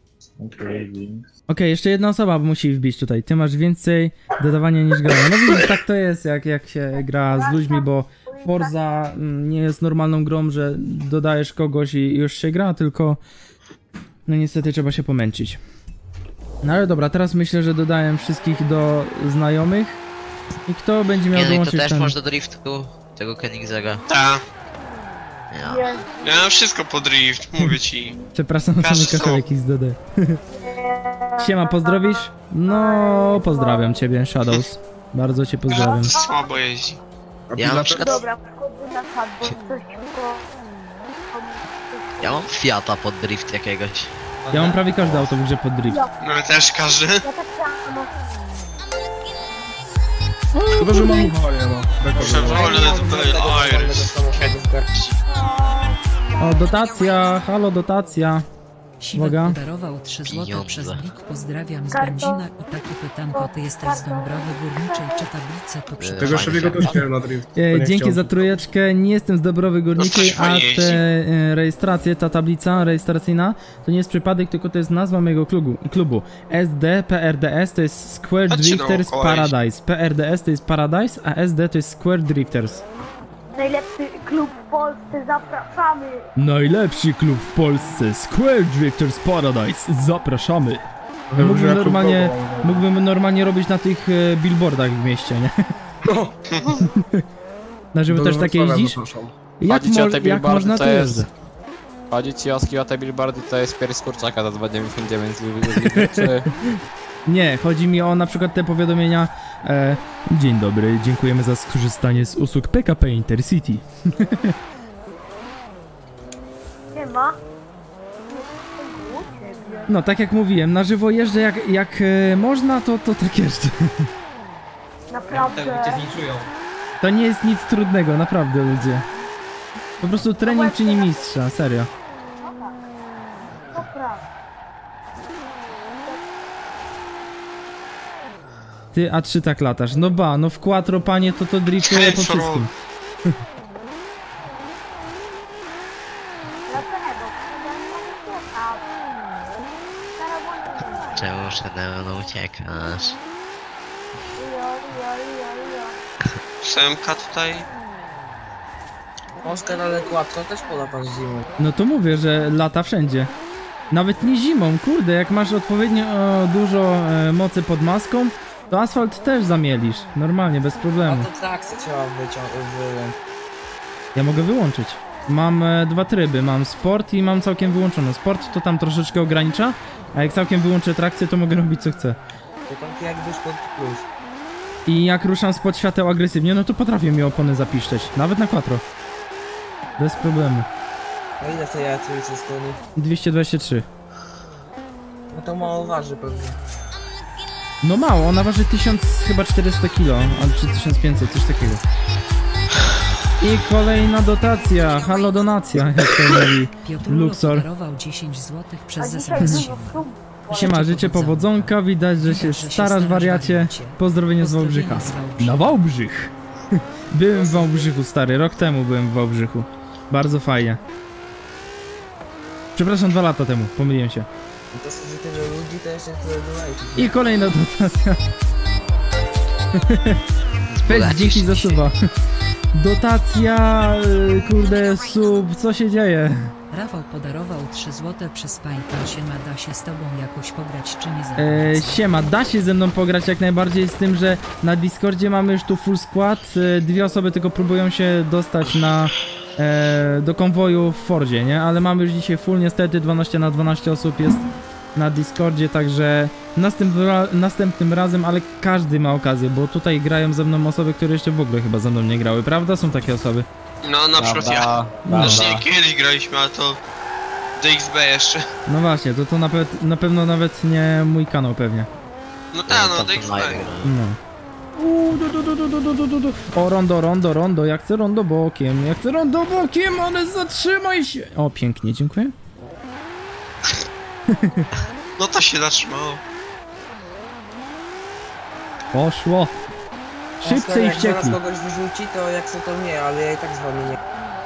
Okej, jeszcze jedna osoba musi wbić tutaj. Ty masz więcej dodawania niż grania. No widzisz, tak to jest, jak, jak się gra z ludźmi, bo Forza mm, nie jest normalną grą, że dodajesz kogoś i już się gra, tylko no niestety trzeba się pomęczyć. No ale dobra, teraz myślę, że dodałem wszystkich do znajomych. I kto będzie miał Nie, no i to dołączyć też ten... masz do driftu tego Koenigsegga. Tak. Ja. Ja mam wszystko po drift, mówię ci. Przepraszam, to Każdy mi kaszelek X D D. Siema, pozdrowisz? No, pozdrawiam ciebie, Shadows. Bardzo cię pozdrawiam. Słabo jeździ. Ja na przykład... Dobra, wchodzę na chat, bo coś tylko... Ja mam Fiata pod drift jakiegoś. Ja mam prawie każde auto w grze pod drift. No też każdy. Ja tak samo. Szkoda, że mam ucha, nie ma. Chevrolet Bel Iris. O, dotacja, halo, dotacja. Siwek Uwaga. podarował trzy złote Pieniądze. przez blik. Pozdrawiam z Karto. Będzina i takie pytanko, ty jesteś z Dąbrowy Górniczej, czy tablice to przy... Tego Szewiego też chciałem na drift. E, nie dzięki chciał. za trójeczkę, nie jestem z Dobrowy Górniczej, No, a coś te e, rejestracje, ta tablica rejestracyjna to nie jest przypadek, tylko to jest nazwa mojego klubu. klubu. S D, P R D S to jest Square Chodźcie Drifters dookoła jeździ. Paradise. P R D S to jest Paradise, a S D to jest Square Drifters. Najlepszy klub w Polsce, zapraszamy! Najlepszy klub w Polsce, Square Drifters Paradise, zapraszamy. Trochę Mógłbym brzmi jak normalnie, klubowo. mógłbym normalnie robić na tych e, billboardach w mieście, nie? No, Na żywo do też takie Wrocławia jeździsz? zapraszam. Jak, Chodzi ci o mo te jak billboardy, można to to jest- jeżdżę? Chodzi ci o skill, a te billboardy to jest pierś z kurczaka za dwa dziewięćdziesiąt dziewięć z Lidl, czy... Nie, chodzi mi o na przykład te powiadomienia e, dzień dobry, dziękujemy za skorzystanie z usług P K P Intercity. Nie ma. No tak jak mówiłem, na żywo jeżdżę jak, jak e, można, to, to tak jeżdżę. Naprawdę. Tak uczestniczyją. To nie jest nic trudnego, naprawdę ludzie. Po prostu trening czyni mistrza, serio. To prawda. Ty A trzy tak latasz, no ba, no w quattro panie to to driftuje po wszystkim. Dlaczego? Ja nie mogę słuchać. Teraz włączę. Czemu przede mną uciekasz? Jo, jo, jo, jo. Semka tutaj. Oskar, ale Quattro też polata zimą. No to mówię, że lata wszędzie. Nawet nie zimą, kurde, jak masz odpowiednio e, dużo e, mocy pod maską, to asfalt też zamielisz. Normalnie, bez A problemu. to trakcję trzeba wyciągnąć. Ja mogę wyłączyć. Mam e, dwa tryby, mam sport i mam całkiem wyłączone. Sport to tam troszeczkę ogranicza, a jak całkiem wyłączę trakcję, to mogę robić co chcę. To tam jakbyś pod plus. I jak ruszam spod świateł agresywnie, no to potrafię mi opony zapiszczeć. Nawet na quattro. Bez problemu. A ile tej trójce stoi? dwieście dwadzieścia trzy. No to mało waży pewnie. No mało, ona waży tysiąc chyba czterysta kilo, a czy tysiąc pięćset, coś takiego. I kolejna dotacja, halo donacja, jak to mówi Piotrulo Luxor. podarował dziesięć złotych A przez dzisiaj zesranie. dużo klub. Siema, życie powodzonka, widać, że się starasz wariacie. Pozdrowienie z Wałbrzycha. Na Wałbrzych! Byłem w Wałbrzychu, stary, rok temu byłem w Wałbrzychu. Bardzo fajnie. Przepraszam, dwa lata temu, pomyliłem się. I to są tyle ludzi, to jeszcze tyle donajki. I kolejna dotacja. Peć, dzięki za suba. Dotacja, y, kurde, sub, co się dzieje? Rafał podarował trzy złote przez Pajka. Siema, da się z tobą jakoś pograć, czy nie za E, bardzo? siema, da się ze mną pograć jak najbardziej, z tym, że na Discordzie mamy już tu full skład. E, dwie osoby tylko próbują się dostać na e, do konwoju w Fordzie, nie? Ale mamy już dzisiaj full, niestety dwanaście na dwanaście osób jest na Discordzie, także następnym, ra następnym razem, ale każdy ma okazję, bo tutaj grają ze mną osoby, które jeszcze w ogóle chyba ze mną nie grały, prawda? Są takie osoby. No na przykład ja. Prawda. Znaczy nie kiedyś graliśmy, ale to D X B jeszcze. No właśnie, to to na, pe na pewno nawet nie mój kanał pewnie. No tak, no D X B. No. Uuu, du, du, du, du, du, du, du, du. O, rondo, rondo, rondo, ja chcę rondo bokiem, ja chcę rondo bokiem, ale zatrzymaj się! O, pięknie, dziękuję. No to się zatrzymało. Poszło. Oskar, Szybcy i jak wściekli. zaraz kogoś wyrzuci, to jak co to nie, ale ja i tak z wami nie.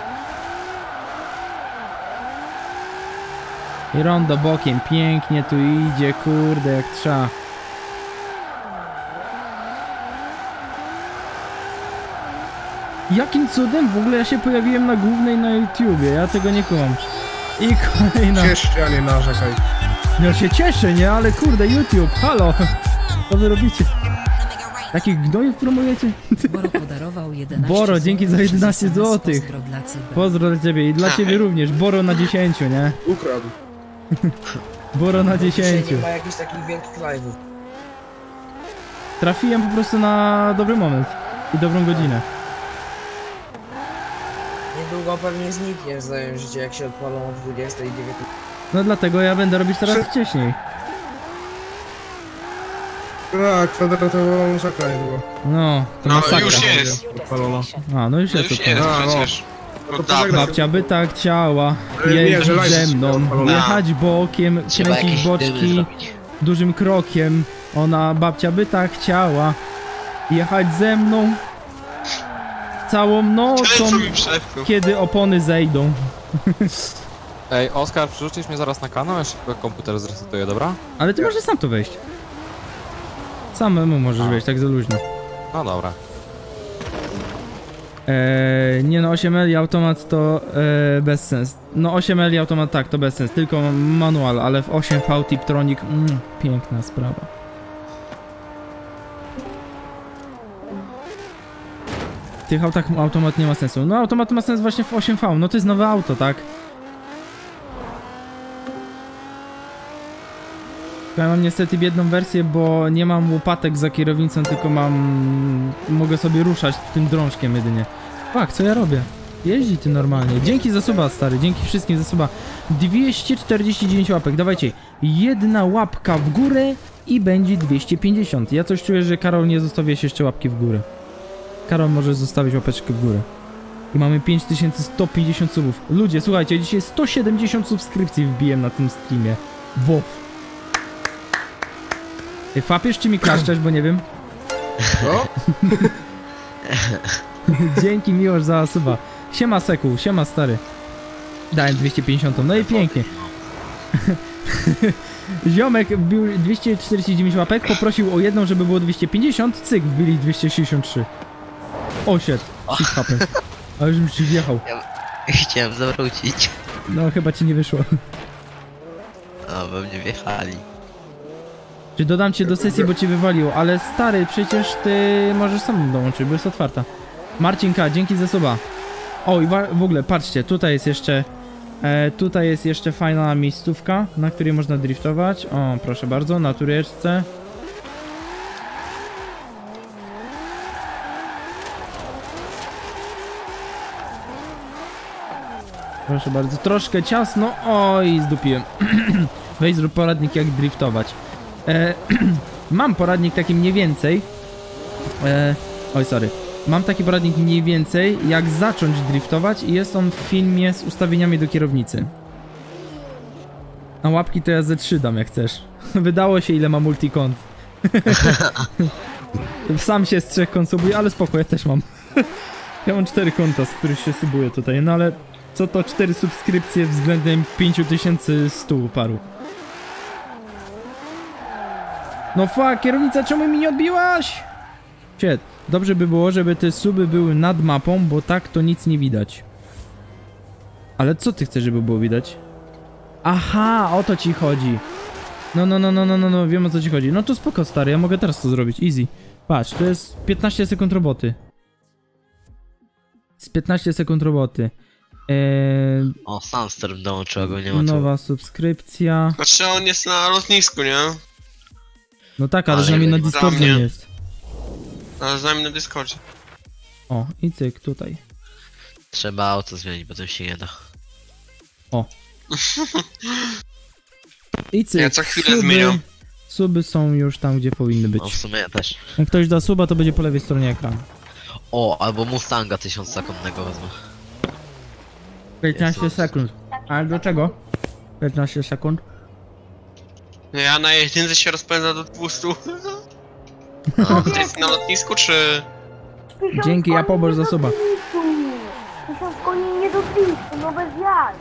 I rondo bokiem, pięknie tu idzie, kurde, jak trzeba. Jakim cudem w ogóle ja się pojawiłem na głównej na YouTubie, ja tego nie kumam. I kolejna... Ciesz się, a nie narzekaj. No się cieszę, nie? Ale kurde, YouTube, halo! Co wy robicie? Takich gnojów promujecie? Boro podarował jedenaście Boro, dzięki za jedenaście złotych. złotych. Pozdro dla Cyber. Pozdro dla ciebie i dla ciebie również. Boro na dziesięciu, nie? Ukradł. Boro na dziesięciu. Nie ma jakichś takich wielkich live'ów. Trafiłem po prostu na dobry moment i dobrą godzinę. Niedługo pewnie znikniesz, zdają życie, jak się odpalą o dwudziestej dziewiątej. No dlatego ja będę robić teraz wcześniej. Tak, kwadratowa masakra niedługo. No, to No, masakra. już jest. Odpalona. A, no już No jest. już okej. jest A, no. przecież. To No dawno. pożegnaj. Babcia by tak chciała E, nie, jeździć że live ze jest mną, odpalony. jechać bokiem, Trzeba kręcić jakieś dymy boczki zrobić. dużym krokiem. Ona, babcia by tak chciała jechać ze mną całą nocą, Co mi przepchnął? kiedy opony zejdą. Ej, Oskar, przerzucisz mnie zaraz na kanał, ja szybko komputer zresetuję, dobra? Ale ty możesz sam to wejść. Samemu możesz wejść, tak za luźno. No dobra. Eee, nie no, osiem L i automat to e, bez sens. No osiem L i automat tak, to bez sens, tylko manual, ale w osiem V Tiptronic, mm, piękna sprawa. W tych autach automat nie ma sensu. No automat ma sens właśnie w osiem V, no to jest nowe auto, tak? Ja mam niestety biedną wersję, bo nie mam łopatek za kierownicą, tylko mam... mogę sobie ruszać tym drążkiem jedynie. Fak, co ja robię? Jeździ ty normalnie. Dzięki za suba, stary, dzięki wszystkim za suba. dwieście czterdzieści dziewięć łapek, dawajcie. Jedna łapka w górę i będzie dwieście pięćdziesiąt. Ja coś czuję, że Karol nie zostawiłeś jeszcze łapki w górę. Karol może zostawić łapeczkę w górę. I mamy pięć tysięcy sto pięćdziesiąt subów. Ludzie, słuchajcie, dzisiaj sto siedemdziesiąt subskrypcji wbiłem na tym streamie. Wow. Ty fapiesz czy mi klaszczesz, bo nie wiem? No? Dzięki Miłosz za suba. Siema Seku, siema stary. Dałem dwieście pięćdziesiąt, no i pięknie. Ziomek wbił dwieście czterdzieści dziewięć łapek, poprosił o jedną, żeby było dwieście pięćdziesiąt, cyk, wbili dwieście sześćdziesiąt trzy. O shit, shit happens. A już mi ci wjechał. Chciałem zawrócić. No chyba ci nie wyszło. A, we mnie wjechali. Czy dodam cię do sesji, bo cię wywaliło, ale stary, przecież ty możesz sam dołączyć, bo jest otwarta. Marcinka, dzięki za suba. O i w ogóle, patrzcie, tutaj jest jeszcze... E, tutaj jest jeszcze fajna miejscówka, na której można driftować. O, proszę bardzo, na tureczce. Proszę bardzo, troszkę ciasno. Oj, zdupiłem. Weź zrób poradnik, jak driftować. E, mam poradnik taki mniej więcej. E, oj, sorry. Mam taki poradnik mniej więcej, jak zacząć driftować i jest on w filmie z ustawieniami do kierownicy. Na łapki to ja ze trzy dam, jak chcesz. Wydało się, ile ma multikont. Sam się z trzech kont subuję, ale spoko, ja też mam. Ja mam cztery konta, z których się subuję tutaj, no ale co to cztery subskrypcje względem pięć tysięcy sto paru. No fuck, kierownica, czemu mi nie odbiłaś? Shit. Dobrze by było, żeby te suby były nad mapą, bo tak to nic nie widać. Ale co ty chcesz, żeby było widać? Aha, o to ci chodzi. No, no, no, no, no, no, no, wiem o co ci chodzi. No to spoko, stary, ja mogę teraz to zrobić, easy. Patrz, to jest piętnaście sekund roboty. Z piętnaście sekund roboty. Eee, O, Sunstorm dołączył, go nie ma tu. nowa subskrypcja. Znaczy on jest na lotnisku, nie? No tak, ale Ale z nami na dla Discordzie mnie. nie jest. A z nami na Discordzie. O, i cyk, tutaj. Trzeba auto zmienić, bo to się nie da. O. I cyk, Ja co chwilę suby, zmieniam. suby są już tam, gdzie powinny być. No w sumie ja też. Jak ktoś da suba, to będzie po lewej stronie ekranu. O, albo Mustanga tysiąc sekundnego wezmę. piętnaście sekund. Ale do czego? piętnaście sekund. Ja na jedynce się rozpędza do dwieście. To jest na lotnisku, czy... Dzięki, ja pobor za suba. Tysiąc koni nie do driftu, no bez jaj.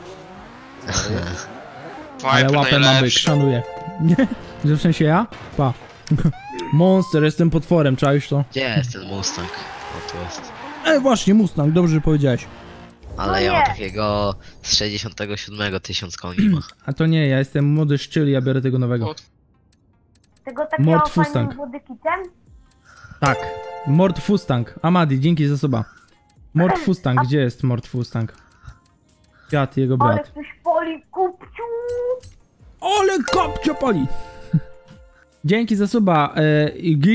Ale Viper łapę ma byk, najlepszy. szanuję. Nie? W sensie ja? Pa. Monster, jestem potworem, czaisz to? Gdzie jest ten Mustang? O, tu jest. Ej, właśnie, Mustang, dobrze że powiedziałeś. Ale No ja mam nie. takiego z sześćdziesiątego siódmego tysiąc koni ma. A to nie, ja jestem młody szczyl, ja biorę tego nowego. Tego takiego Mord fajnym Fustang. wodykicem? Tak. Mord Fustang. Amadi, dzięki za suba. Mord Fustang, gdzie jest Mord Fustang? Świat, jego Ale brat. ktoś poli kupciu. Ole kopcio poli! Dzięki za suba. E,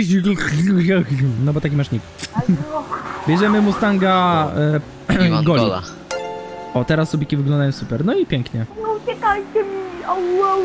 no bo taki masz nick. Bierzemy Mustanga e, Goli. O, teraz subiki wyglądają super. No i pięknie. No uciekajcie mi. Au, au.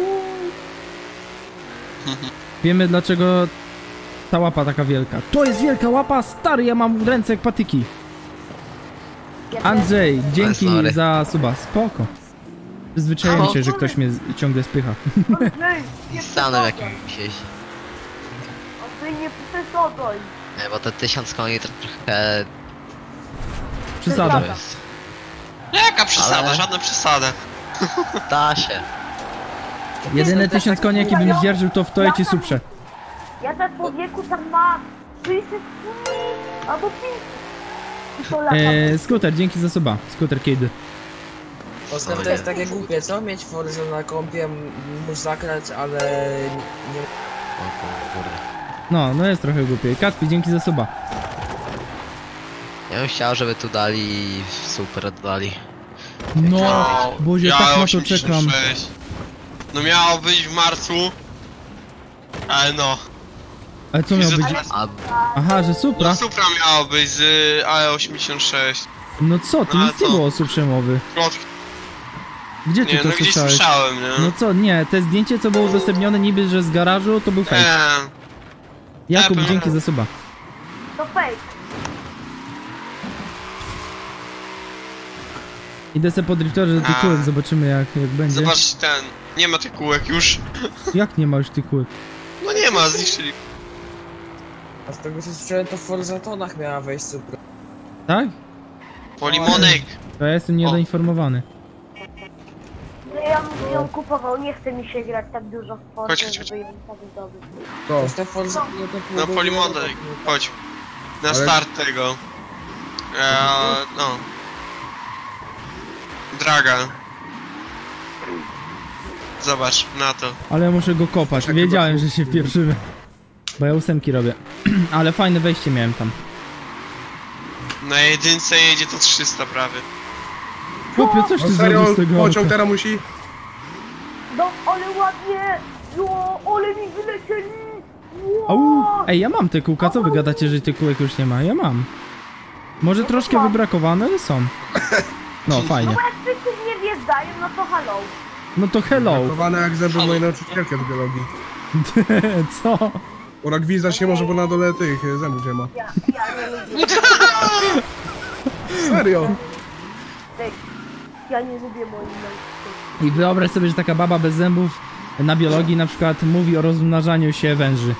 Wiemy dlaczego ta łapa taka wielka. To jest wielka łapa, stary, ja mam ręce jak patyki. Andrzej, dzięki za suba. Spoko. Przyzwyczaiłem się, że ktoś mnie z- ciągle spycha. I stanę w jakimś jeździ. Wy nie przesadzaj. Nie, bo te tysiąc koni to trochę... Przesada. to jest. Jaka przesada? Ale- Żadna przesada. Da się. Jedyne tysiąc koni jaki bym zdzierżył to w Toyocie Suprze. Ja za człowieku tam ma trzydzieści albo pięć. I to lata. Eee, Skuter, dzięki za suba. Skuter Kid. Oskar, to jest takie głupie, co? Mieć Forza na kompie, m- móc zagrać, ale nie... O kurde. No, no jest trochę głupie. Kacpi, dzięki za suba. Ja bym chciał, żeby tu dali... super dali. No, Boże, Ja tak na to osiemdziesiąt czekam. sześć. No miało być w marcu. Ale no. Ale co miał Że być? teraz- Aha, że Supra? No Supra miało być z A E osiemdziesiąt sześć. No co, tu No, nic nie co? było o Suprze mowy. Plotki. Gdzie ty Nie, to no gdzieś słyszałeś? słyszałem, nie? No co, nie, te zdjęcie co było udostępnione niby, że z garażu, to był fake. Nie. Jakub, nie, dzięki pewnie. za suba. To fake. Idę se po driftorze do tych A. kółek, zobaczymy jak, jak będzie. Zobacz ten. Nie ma tych kółek już. Jak nie ma już tych kółek? No nie ma, zniszczyli. A z tego co słyszałem, to w Forza tonach miała wejść super. Tak? Polimonek. To ja jestem niedoinformowany. No ja bym ją kupował, nie chce mi się grać tak dużo w Forza, Chodź, chodź, chodź. żeby ją tak zdobyć. To. To te Forza no to pół No godziny, polimonek. to- Chodź. Na Ale- start tego. Eee, no. Draga. Zobacz na to. Ale ja muszę go kopać, wiedziałem, że się wpieprzymy. Bo ja ósemki robię. Ale fajne wejście miałem tam. Na jedynce jedzie to trzysta prawie. Chłopie, coś No ty serio, zrobił z tego pociąg auta? teraz musi... No, ale ładnie! No, ale mi wylecieli! Au! Ej, ja mam te kółka, co wy gadacie, że tych kółek już nie ma? Ja mam. Może troszkę wybrakowane, ale są. No, fajnie. No bo jak wszyscy w nie wjeżdżają, no to hello. No to hello. Chowane jak zęby mojej nauczycielki od biologii. Co? Ona gwizdać nie może, bo na dole tych e, zębów nie ma. Ja, ja nie lubię. Serio? Ej, ja nie lubię moich nauczycieli. I wyobraź sobie, że taka baba bez zębów na biologii na przykład mówi o rozmnażaniu się węży.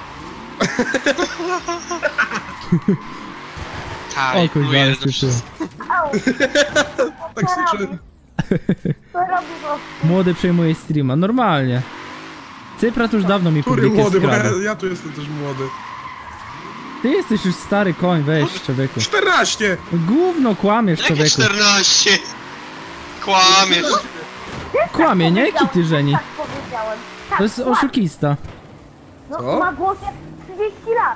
Tak, O kurwa, ale słyszyłem. Au! Tak słyszę. Co robi to? Młody przejmuje streama, normalnie. Cypra to już dawno mi Który publikę młody, bo ja, skradł. ja tu jestem też młody. Ty jesteś już stary koń, weź człowieku. czternaście! Gówno kłamiesz, Jakie człowieku. czternaście? Kłamiesz. Kłamie, nie? Kity żeni. Tak powiedziałem. Tak, To jest ładnie. oszukista. No, Co? ma głos jak trzydzieści lat.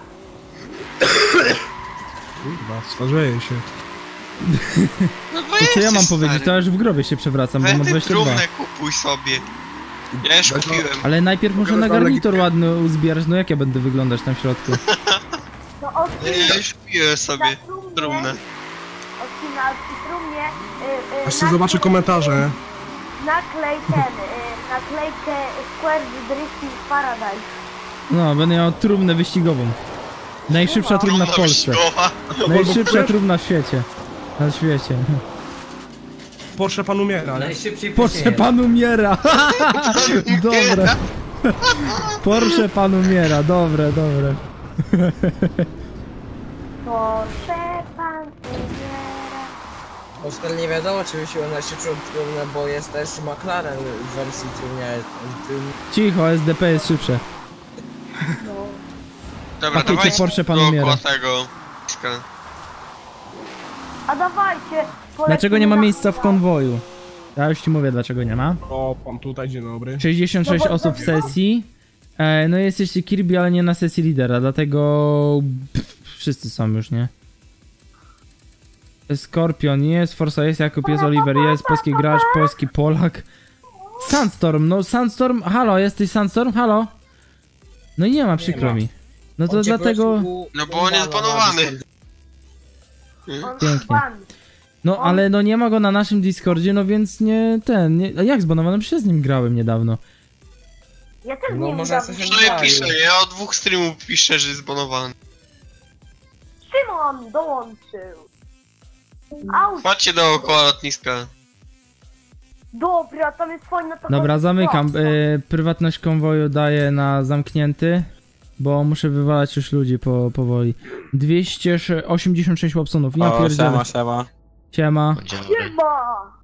Kurwa, starzeje się. No To co ja mam powiedzieć? To aż w grobie się przewracam, bo mam Wety dwadzieścia dwa. trumnę kupuj sobie. Ja już Weź no. kupiłem. Ale najpierw muszę Mogę na wam garnitur legitkę? ładny uzbierać, no jak ja będę wyglądać tam w środku? No, od Nie, ja już kupiłem sobie trumnę. Odcina przy trumnie. y, y, Aż się naklej- zobaczy komentarze. Naklej ten, y, naklejkę Square Drifting Paradise. No, będę miał trumnę wyścigową. Najszybsza trumna w Trumna Polsce. wyścigowa. Najszybsza trumna w świecie. Na świecie. Porsche pan umiera, nie? Najszybciej Porsche później. pan umiera! Dobre. Porsche pan umiera, dobre, dobre. Proszę pan umiera. Oskar, nie wiadomo czy wysiła najszybszą trumnę, bo jest też McLaren w wersji trumnie. Cicho, S D P jest szybsze. Dobra, Pakiecie dawajcie Porsche pan dookoła umiera. tego. A dawajcie. Dlaczego nie ma polecimy miejsca w na- konwoju? Ja już ci mówię dlaczego nie ma. O, pan tutaj, dzień dobry. sześćdziesiąt sześć osób w sesji. E, no jesteście Kirby, ale nie na sesji lidera, dlatego pff, wszyscy są już, nie? Skorpion jest, Forsa jest, Jakub jest, Oliver jest, polski gracz, polski Polak. Sandstorm, no Sandstorm, halo, jesteś Sandstorm, halo? No i nie ma, przykro mi. No to dlatego... No bo on jest banowany. Pięknie. No ale no nie ma go na naszym Discordzie, no więc nie ten, nie... A jak zbanowany? Przecież z nim grałem niedawno. Ja też No nie może wiem. jesteś Przynajmniej piszę, ja od dwóch streamów piszę, że jest zbanowany. Szymon dołączył. Au, Chodźcie dookoła lotniska. dobra, tam jest fajna taka... Dobra, zamykam. E, prywatność konwoju daję na zamknięty, bo muszę wywalać już ludzi po, powoli. dwieście osiemdziesiąt sześć Wobsonów. Ja O, pierdzielę. siema, siema. Siema. Siema!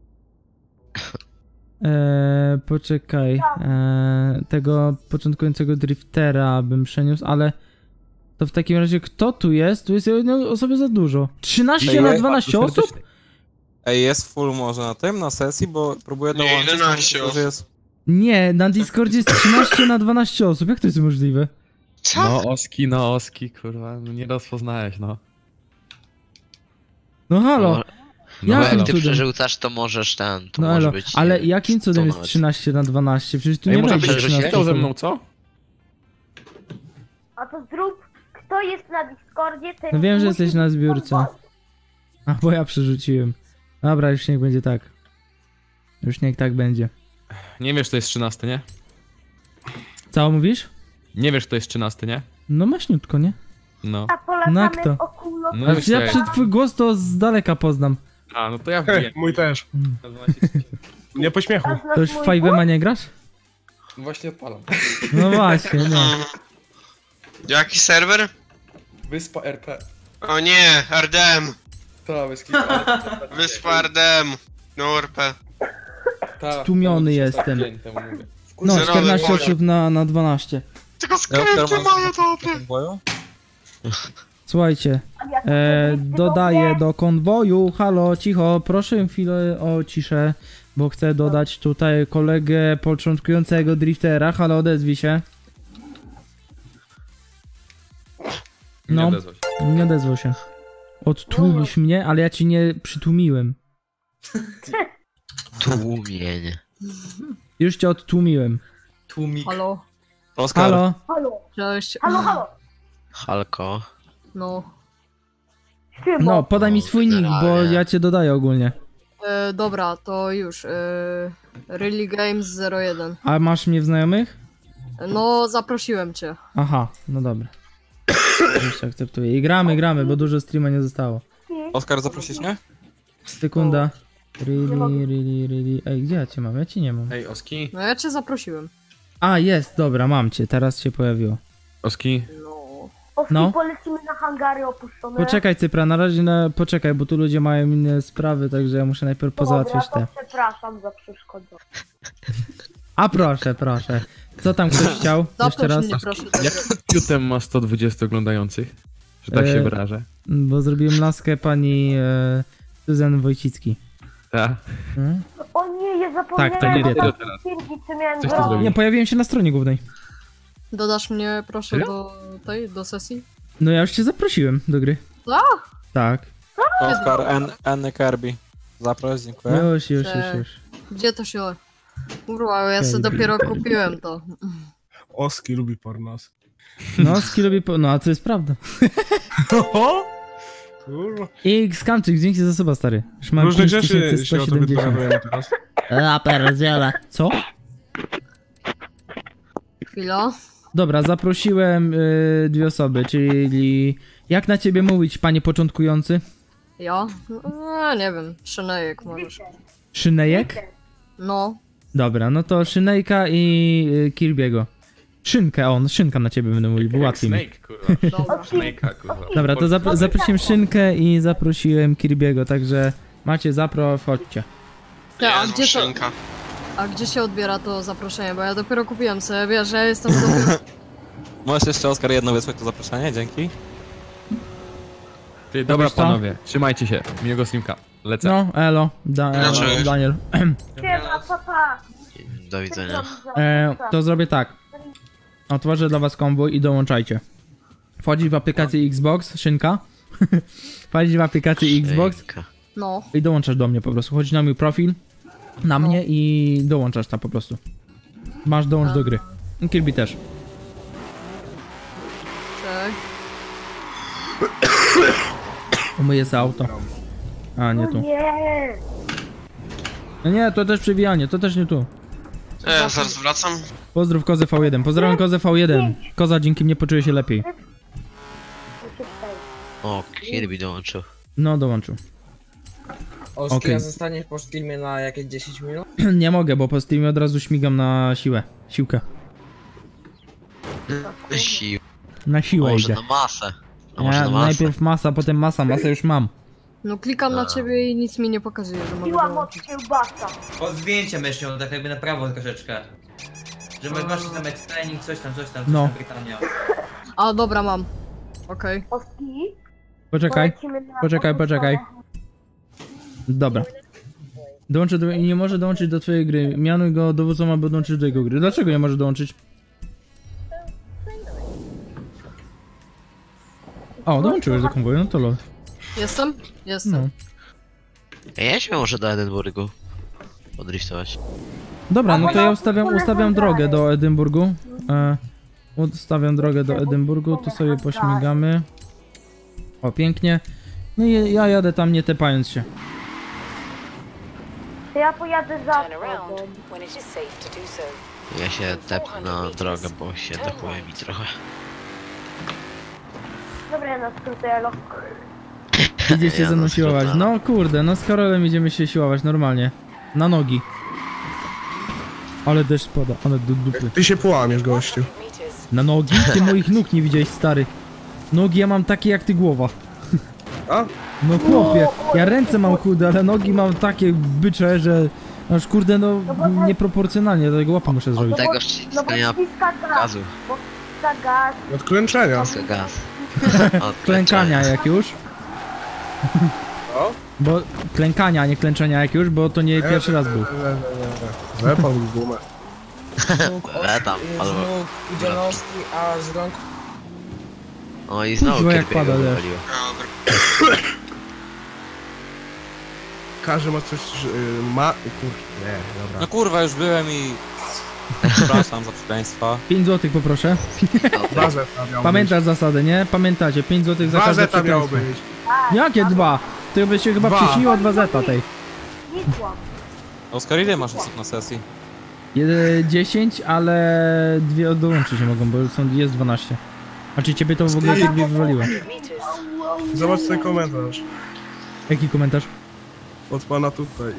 E, poczekaj. E, tego początkującego driftera bym przeniósł, ale to w takim razie kto tu jest? Tu jest jednej osoby za dużo. trzynaście na dwanaście osób? Ej, jest full może na tym, na sesji, bo próbuję Nie, dołączyć. jedenaście to, że osób. jest... Nie, na Discordzie jest trzynaście na dwanaście osób. Jak to jest możliwe? Co? No oski, no oski, kurwa, no nie rozpoznałeś, no. No halo. No, Jakim jak ty cudem? przerzucasz, to możesz ten, to No może elo, być... ale jakim cudem jest nawet. trzynaście na dwanaście? Przecież tu Ej, nie może będzie byś trzynaście chciał ze osób. mną, co? A to zrób, kto jest na Discordzie, ten No wiem, że musi jesteś na być zbiórce. konwoju. A bo ja przerzuciłem. Dobra, już niech będzie tak. Już niech tak będzie. Nie wiesz, to jest trzynasty, nie? Co mówisz? Nie wiesz, to jest trzynasty, nie? No maśniutko, nie? No. A polatamy No jak to? w okulo. No Ale wiesz, ja jak- przed twój głos to z daleka poznam. A, no to ja Hej, wbiję. mój też. Nie po śmiechu. A znasz To już w mój five głos? nie grasz? Właśnie odpalam. No właśnie, no. Jaki serwer? Wyspa R P. O nie, R D M. Ta, wyski. Wyspa R D M. No R P. Ta, Stłumiony jestem. No, Zerowy czternaście poziom. osób na, na dwanaście. Tylko skręty mają dobre. Słuchajcie, e, dodaję do konwoju, halo, cicho, proszę chwilę o ciszę, bo chcę dodać tutaj kolegę początkującego driftera, halo, odezwij się. No, Nie odezwał się. nie odezwał się. Odtłumisz mnie, ale ja ci nie przytłumiłem. Tłumień. Już cię odtłumiłem. Tłumik. Halo? Oskar. Halo? Halo, Cześć. halo, halo. Halko. No. Szymon. No, podaj mi swój nick, bo ja cię dodaję ogólnie. E, dobra, to już. E, Really Games zero jeden. A masz mnie w znajomych? No, zaprosiłem cię. Aha, no dobra. Już się akceptuję. I gramy, gramy, bo dużo streama nie zostało. Oskar, zaprosisz mnie? Sekunda. Really, really, really. Ej, gdzie ja cię mam? Ja cię nie mam. Ej, Oski. No ja cię zaprosiłem. A, jest, dobra, mam cię, teraz się pojawiło. Oski. No. Oski, No. polecimy na hangary opuszczone. Poczekaj, Cypra, na razie na... poczekaj, bo tu ludzie mają inne sprawy, także ja muszę najpierw pozałatwiać Dobra, te. to przepraszam za przeszkodę. A proszę, proszę. Co tam ktoś chciał? Jeszcze Zaproś raz? mnie proszę. Jak Jutem ma sto dwadzieścia oglądających? Że tak E, się wyrażę. Bo zrobiłem laskę pani e, Suzan Wojcicki. Tak. Hmm? O nie, ja zapomniałem. Tak, to kobiety. o tym stwierdzić, co miałem Coś ty zrobić. zrobił. Nie, pojawiłem się na stronie głównej. Dodasz mnie proszę Serio? do tej, do sesji? No ja już cię zaprosiłem do gry. A! Tak. Oskar, N, N Kirby. Zaproś, dziękuję. Już, już, już, Cześć. już. Gdzie to się... Kurwa, ja sobie Baby. dopiero kupiłem to. Oski lubi pornos. No, ski robi po... No, a to jest prawda. Kurwa. I Skamczyk, dzięki za suba, stary. Już mam Różne pięć rzeczy tysięcy się sto o tobie siedemdziesiąt. dowiadujemy teraz. A pierdziele. Co? Chwila. Dobra, zaprosiłem y, dwie osoby, czyli... Jak na ciebie mówić, panie początkujący? Ja? No, nie wiem. Szynejek możesz. Szynejek? No. Dobra, no to Szynejka i y, Kirby'ego. Szynkę, on, Szynka na ciebie będę mówił, bo łatwiej mi. Snake, kurwa. Dobra. Snake'a, kurwa. Dobra, to zap zaprosiłem Szynkę i zaprosiłem Kirby'ego, także macie zapro, wchodźcie. Ty, a Jezu, gdzie to... szynka. A gdzie się odbiera to zaproszenie? Bo ja dopiero kupiłem sobie, wiesz, ja jestem dopiero... Możesz jeszcze, Oskar, jedno wysłać to zaproszenie, dzięki. Ty, dobra Robisz to? panowie, trzymajcie się. Miłego streamka. Lecę. No, elo, da elo Dlaczego? Daniel. Siema, papa. Do widzenia. E, to zrobię tak. Otworzę dla was konwój i dołączajcie. Wchodzić w aplikację Xbox, szynka. Wchodzić w aplikację Xbox No. i dołączasz do mnie po prostu. Wchodzisz na mój profil, na No. mnie i dołączasz tam po prostu. Masz dołącz do gry. I Kirby też. Czekaj. Umyję sobie auto. A, nie tu. Nie! No nie, to też przewijanie, to też nie tu. E, ja zaraz wracam. Pozdrów Kozę V jeden. Pozdrawiam Kozę V jeden. Koza dzięki mnie poczuje się lepiej. O, Kirby dołączył. No, dołączył. Oski, Okej. a zostaniesz po streamie na jakieś dziesięć minut? Nie mogę, bo po streamie od razu śmigam na siłę. Siłkę. Sił. Na siłę Może idę. na masę. A może Ja, na masę. najpierw masa, potem masa. Masę już mam. No klikam na ciebie i nic mi nie pokazuje, że mogę Siła moc dołączyć. kiełbasa. Pod zdjęcie myślą, tak jakby na prawo troszeczkę. Że masz tam explaining, coś tam, coś tam, coś No. tam Brytania. A, dobra, mam. Okej. Oski? Poczekaj, Polecimy na poczekaj, podróż poczekaj. stronę. Dobra. Dołączę do... nie może dołączyć do twojej gry. Mianuj go dowódcą, aby dołączyć do jego gry. Dlaczego nie może dołączyć? O, dołączyłeś do konwoju, no to lol. Jestem? Jestem. No. Ja się może do Edynburgu podriftować. Dobra, no to ja ustawiam, ustawiam drogę do Edynburgu. E, ustawiam drogę do Edynburgu, tu sobie pośmigamy. O, pięknie. No i ja jadę tam nie tepając się. To ja pojadę za Ja się tepnę na drogę, bo się tepuje mi trochę. Dobra, na skróty, elo. Idziecie Ja ze mną na siłować. skróta. No kurde, no z Karolem idziemy się siłować normalnie. Na nogi. Ale deszcz spada, ale do dupy. Ty się połamiesz, gościu. Na nogi? Ty moich nóg nie widziałeś, stary. Nogi ja mam takie jak ty głowa. A? No chłopie, ja ręce mam chude, ale nogi mam takie bycze, że... Aż kurde, no nieproporcjonalnie, do tego łapy muszę zrobić. Tego No bo ściskania ściska gaz. gazu. Bo ściska gaz. Od klęczenia. Ściska gaz. Od Klękania jak już. O? Bo klękania, a nie klęczenia jak już, bo to nie pierwszy raz był. Zepał mi gumę. E, tam, Z albo... nóg idzie noski, a z rąk... O i znowu Kurwa, jak Kirby'ego pada deszcz. wywaliło. Każdy ma coś, że y, ma... Kurde, nie, dobra. No kurwa, już byłem i... Przepraszam za przekleństwa. pięć złotych poproszę. Dwa zeta miało Pamiętasz zasadę, nie? Pamiętacie, pięć złotych być. za Dwa każde zeta miało przekleństwo. być. Jakie dwa? Ty byś się chyba Dwa. przyśniło dwa zeta tej. Znikła. Oskar, ile masz osób na sesji? Jed- dziesięć, ale dwie dołączyć się mogą, bo są, jest dwanaście. A czy ciebie to w ogóle Kirby wywaliło? Zobacz sobie komentarz. Jaki komentarz? Od pana tutaj.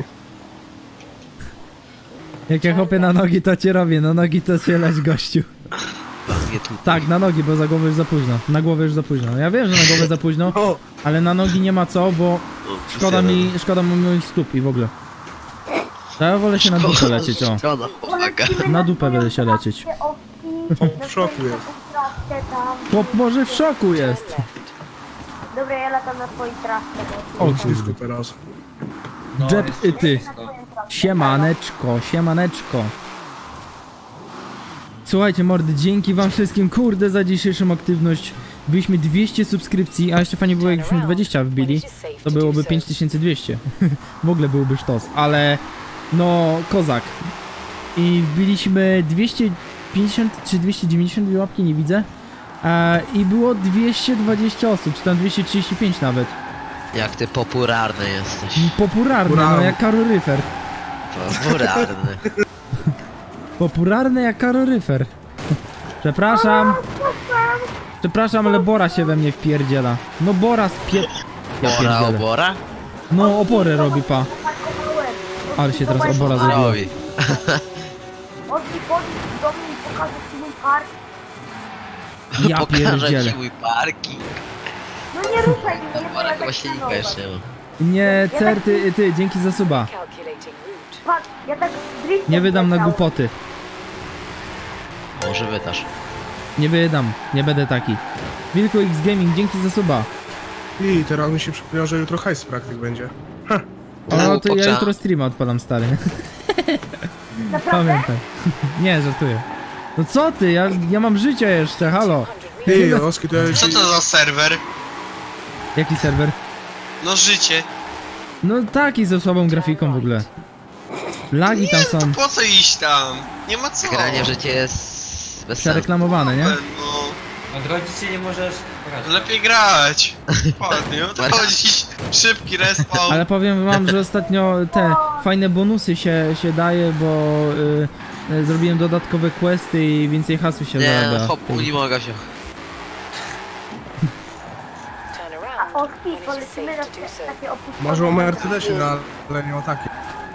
Jak ja chopię na nogi, to cię robię, na nogi to cię leć, gościu. Nie tu. Tak, na nogi, bo za głowę już za późno. Na głowę już za późno. Ja wiem, że na głowę za późno, O! ale na nogi nie ma co, bo szkoda mi, szkoda mi moich stóp i w ogóle. To ja wolę się na dupę lecieć, o. Szkoda, pomaga. Na dupę będę się lecieć. Chłop w szoku jest. Chłop może w szoku jest. Dobra, ja latam na twojej trasie. O O, kurde. ślisko teraz. No, Jeb jest i ty. wszystko. Siemaneczko, siemaneczko. Słuchajcie mordy, dzięki wam wszystkim, kurde, za dzisiejszą aktywność. Byliśmy dwieście subskrypcji, a jeszcze fajnie było jakbyśmy dwadzieścia wbili. To byłoby pięć tysięcy dwieście. W ogóle byłby sztos, ale no kozak. I wbiliśmy dwieście pięćdziesiąt czy dwieście dziewięćdziesiąt dwie łapki, nie widzę. E, I było dwieście dwadzieścia osób, czy tam dwieście trzydzieści pięć nawet. Jak ty popularny jesteś. Popularne, no jak kaloryfer. Popularny. Popularny jak kaloryfer. Przepraszam. Przepraszam, ale Bora się we mnie wpierdziela. No Bora spie... Ja Bora, pierdzielę. obora? No oporę robi, pa. Ale się teraz obora zrobiła. Robi. Oski, podjdź do mnie i pokażę ci mój park. Ja Pokażę pierdzielę. ci mój parking. No nie ruszaj mnie, nie Bora chyba pojadę silnika na jeszcze nie ma. Nie, cer, ty, ty, dzięki za suba. Patrz, ja tak driftem Nie wydam na leciałem. głupoty. Może wydasz. Nie wydam, nie będę taki. Wilku X Gaming, dzięki za suba. I teraz mi się przypomniał, że jutro hajs praktyk będzie. O, to ja jutro streama odpalam, stary. Naprawdę? Pamiętaj. Nie, żartuję. No co ty, ja, ja mam życie jeszcze, halo. Ty, Oski, to ja Co to za serwer? Jaki serwer? No życie. No taki ze słabą grafiką w ogóle. Lagi tam Nie, są. to po co iść tam? Nie ma co. Granie w życie jest bez sensu. Przereklamowane, nie? No, Odrodzić się nie możesz. lepiej grać. Ładnie, o to chodzić. Szybki respawn. Ale powiem wam, że ostatnio te fajne bonusy się, się daje, bo y, y, zrobiłem dodatkowe questy i więcej hasu się Nie, zarabia. hop, nie mogę się. A Oski, polecimy na te- takie opuszczone... Może o Mercedesie, no, ale nie o takim.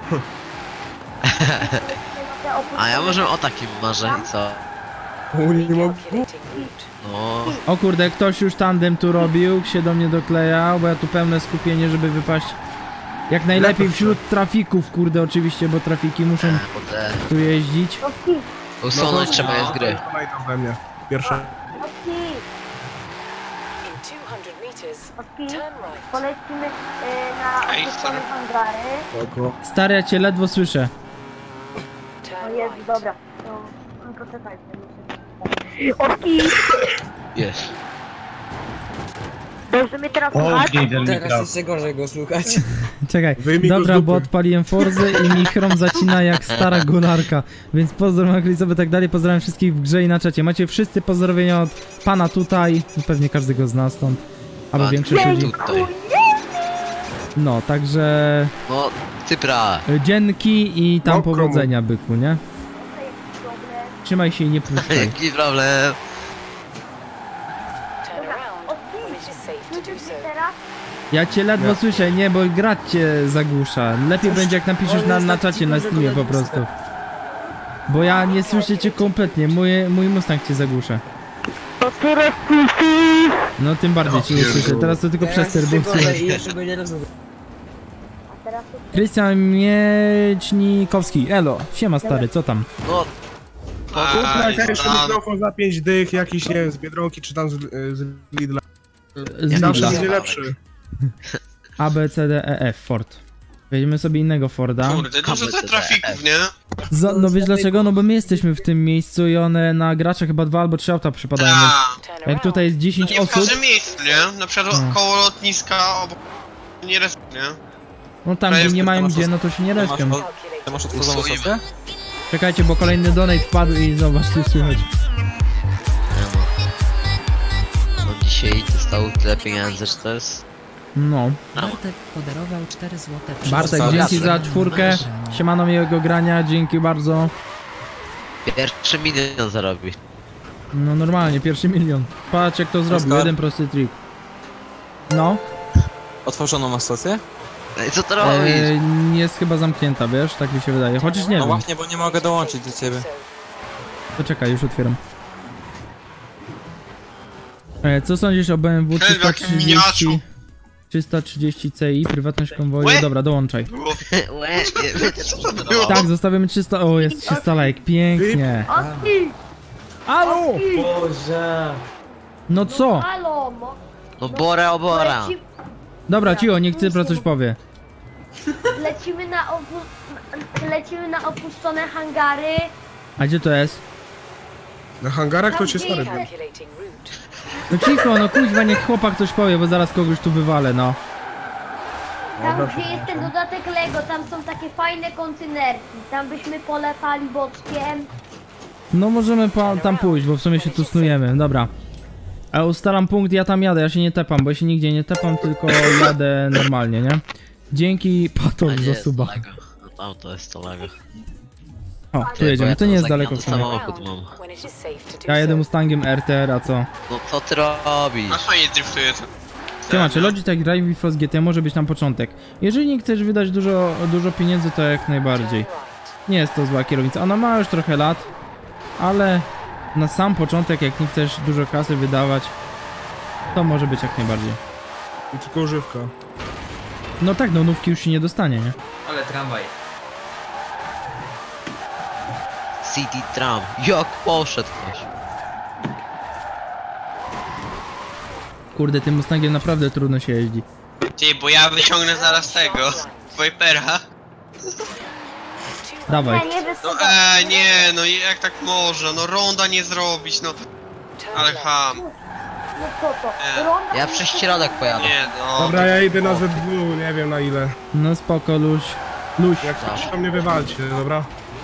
te opuszczone- A ja może o takim marzę i co? Nie mogę. No, O kurde, ktoś już tandem tu robił, się do mnie doklejał, bo ja tu pełne skupienie, żeby wypaść jak najlepiej wśród trafików, kurde, oczywiście, bo trafiki muszą bo te... tu jeździć. Oski, Usunąć trzeba je z gry. Daj tam we mnie. Pierwsze. Oski, Oski, polecimy y, na Ej, opuszczone sorry. hangary. Spoko. Stary, ja cię ledwo słyszę. O Jezu, dobra. To, no, poczekajcie. Oski, Jest. dobrze mnie teraz słuchać? Teraz jeszcze gorzej go słuchać. Czekaj, Wyjmij go z dobra, dupy. bo odpaliłem Forzę i mi chrom zacina jak stara golarka. Więc pozdrowiam Aklisowy i tak dalej, pozdrawiam wszystkich w grze i na czacie. Macie wszyscy pozdrowienia od pana tutaj, no pewnie każdego z nas stąd, albo Pan większość ludzi. tutaj. No, także No, typra. y, dzięki i tam No, komu? powodzenia, byku, nie? Trzymaj się i nie puszczaj. Jaki problem? Słyszysz mnie teraz? Ja cię ledwo słyszę, nie, bo grać cię zagłusza. Lepiej będzie jak napiszesz na, na czacie, na streamie po prostu. Bo ja nie słyszę cię kompletnie, mój, mój Mustang cię zagłusza. No tym bardziej cię nie słyszę, teraz to tylko przez Teraz ster jeszcze był gorzej i słychać. jeszcze go nie rozumiem. Krystian Miecznikowski, elo, siema stary, co tam? No, Kurwa, ja jeszcze tam. mikrofon za pięć dych, jakiś, nie wiem, z Biedronki czy tam z, z Lidla. Z Zawsze Lidla. będzie lepszy. A, B, C, D, E, F, Ford. Weźmiemy sobie innego Forda. Kurde, dużo te trafików, nie? Za, no wiesz dlaczego? No bo my jesteśmy w tym miejscu i one na gracza chyba dwa albo trzy auta przypadają, więc Ta. jak tutaj jest dziesięć Nie w osób, każdym miejscu, nie? Na przykład No. koło lotniska, obok... Nie res... nie? no tam gdzie nie mają gdzie, no to się nie respią. Ty masz otworzoną Usujmy. soskę? Czekajcie, bo kolejny donate wpadł i zobacz, tu słychać. no dzisiaj dostał tyle pieniędzy, że to jest... No. Bartek podarował cztery złote przez Bartek, Został dzięki jasny. za czwórkę. Siemano miłego grania, dzięki bardzo. Pierwszy milion zarobi. No normalnie, pierwszy milion. Patrz jak to zrobił, Oskar? jeden prosty trik. No. Otworzoną masz stację? No i co to robisz? E, jest chyba zamknięta, wiesz, tak mi się wydaje. Chociaż nie No wiem. właśnie, bo nie mogę dołączyć do ciebie. Poczekaj, już otwieram. E, co sądzisz o B M W Hej, w jakim trzysta miniaczu. trzydzieści trzysta trzydzieści Ci, prywatność konwoju? Łe! Dobra, dołączaj. Było. Łe, nie wiecie co to było? Tak, zostawiamy trzysta... O, jest trzysta lajk, pięknie. Oski, Alo! Boże. No co? halo, mo... No bora o bora. Leci, Dobra, cicho, niech Cypra coś powie. lecimy na opu... Lecimy na opuszczone hangary. A gdzie to jest? Na hangarach to cię Tam, stary gdzie był. jest- No cicho, no kuźwa, niech chłopak coś powie, bo zaraz kogoś tu wywalę, no. Tam Dobra, gdzie jest ten dodatek Lego, tam są takie fajne kontenerki. Tam byśmy polepali boczkiem. No możemy pa, tam pójść, bo w sumie się tu snujemy, dobra. A ustalam punkt, ja tam jadę, ja się nie tepam, bo ja się nigdzie nie tepam, tylko jadę normalnie, nie? Dzięki A Patok nie za jest suba. to Lego. No tam to jest to Lego. O, tu jedziemy, to nie jest daleko w zaginany sumie. samochód mam. Ja jedę Mustangiem R T R, a co? No co ty robisz? A fajnie driftuje to. Siema, czy Logitech Drive Force G T może być na początek? Jeżeli nie chcesz wydać dużo, dużo pieniędzy, to jak najbardziej. Nie jest to zła kierownica, ona ma już trochę lat, ale na sam początek, jak nie chcesz dużo kasy wydawać, to może być jak najbardziej. I tylko używka. No tak, no nówki już się nie dostanie, nie? Ale tramwaj. City Tram. Jak poszedł ktoś? Kurde, tym Mustangiem naprawdę trudno się jeździ. Ty, bo ja wyciągnę zaraz tego. Vipera. Dawaj. Nie, nie No wysypał. e, nie, no jak tak można, no ronda nie zrobić, no. Ale ham. No co to? Nie. Ronda Ja przez środek pojadę. Nie, no. Dobra, ja idę na Z dwa, nie wiem na ile. No spoko, luź. Luź. Jak coś tam mnie wywalcie, dobra?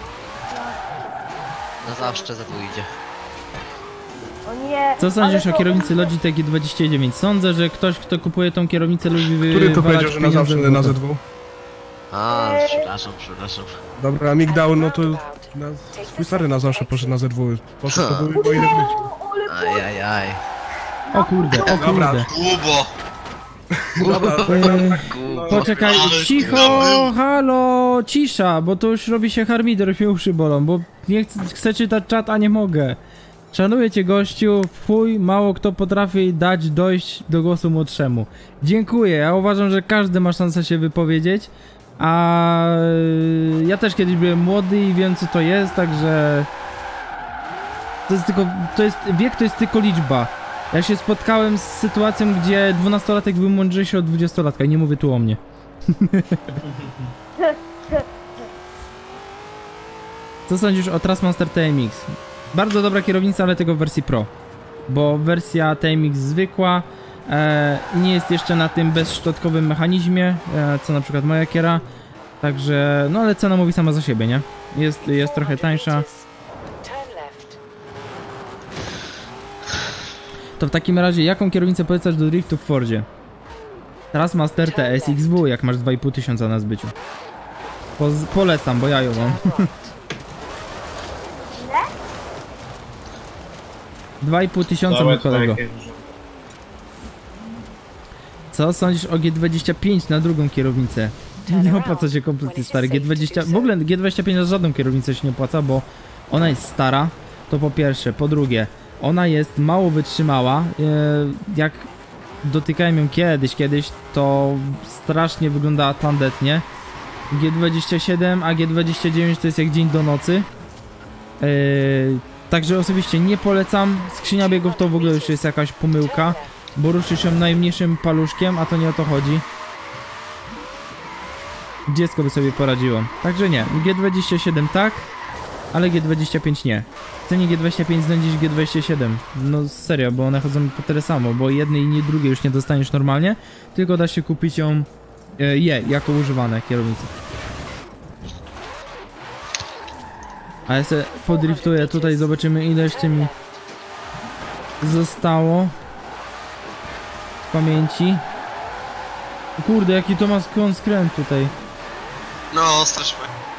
No zawsze za tu idzie. O nie. Co sądzisz ale o to- kierownicy Logitech G dwadzieścia dziewięć? Sądzę, że ktoś, kto kupuje tą kierownicę, lubi wy... Który to wywalać powiedział, że na pieniądze zawsze w na błoto. Z dwa? A, przepraszam, przepraszam. Dobra, Migdał, no to na, swój stary na zawsze poszedł na Z dwa. Poszedł to był, bo ile wrócił. Ajajaj. O kurde, o Dobra. kurde. Kubo. Dobra, Eee, no, poczekaj, Ale cicho, kurwa, halo, cisza, bo to już robi się harmider, już mnie uszy bolą, bo nie chcę, chcę czytać czat, a nie mogę. Szanuję cię, gościu, fuj, mało kto potrafi dać dojść do głosu młodszemu. Dziękuję, ja uważam, że każdy ma szansę się wypowiedzieć, a ja też kiedyś byłem młody i wiem, co to jest, także... To jest tylko, to jest, wiek to jest tylko liczba. Ja się spotkałem z sytuacją, gdzie dwunastolatek był mądrzejszy od dwudziestolatka i nie mówię tu o mnie. Co sądzisz o Trustmaster T M X? Bardzo dobra kierownica, ale tego w wersji Pro. Bo wersja T M X zwykła e, nie jest jeszcze na tym bezszczotkowym mechanizmie, e, co na przykład moja kiera. Także, no ale cena mówi sama za siebie, nie? Jest, jest trochę tańsza. To w takim razie, jaką kierownicę polecasz do driftu w Fordzie? Trustmaster T S X W, jak masz dwa i pół tysiąca na zbyciu. Poz polecam, bo ja ją mam. dwa i pół tysiąca, mój kolego. Co sądzisz o G dwadzieścia pięć na drugą kierownicę? Nie opłaca się kompletnie, stary. G dwadzieścia... W ogóle G dwadzieścia pięć na żadną kierownicę się nie opłaca, bo ona jest stara, to po pierwsze. Po drugie, ona jest mało wytrzymała. Jak dotykałem ją kiedyś, kiedyś, to strasznie wyglądała tandetnie. G dwadzieścia siedem, a G dwadzieścia dziewięć to jest jak dzień do nocy. Yy, także osobiście nie polecam. Skrzynia biegów to w ogóle już jest jakaś pomyłka, bo ruszysz ją najmniejszym paluszkiem, a to nie o to chodzi. Dziecko by sobie poradziło. Także nie, G dwadzieścia siedem tak, ale G dwadzieścia pięć nie. W cenie G dwadzieścia pięć znajdziesz G dwadzieścia siedem. No serio, bo one chodzą po tyle samo, bo jednej i nie drugiej już nie dostaniesz normalnie, tylko da się kupić ją e, je, jako używane kierownice. A ja sobie podriftuję tutaj, zobaczymy ile jeszcze mi zostało w pamięci. Kurde, jaki to ma skąd skręt tutaj. No, strasznie.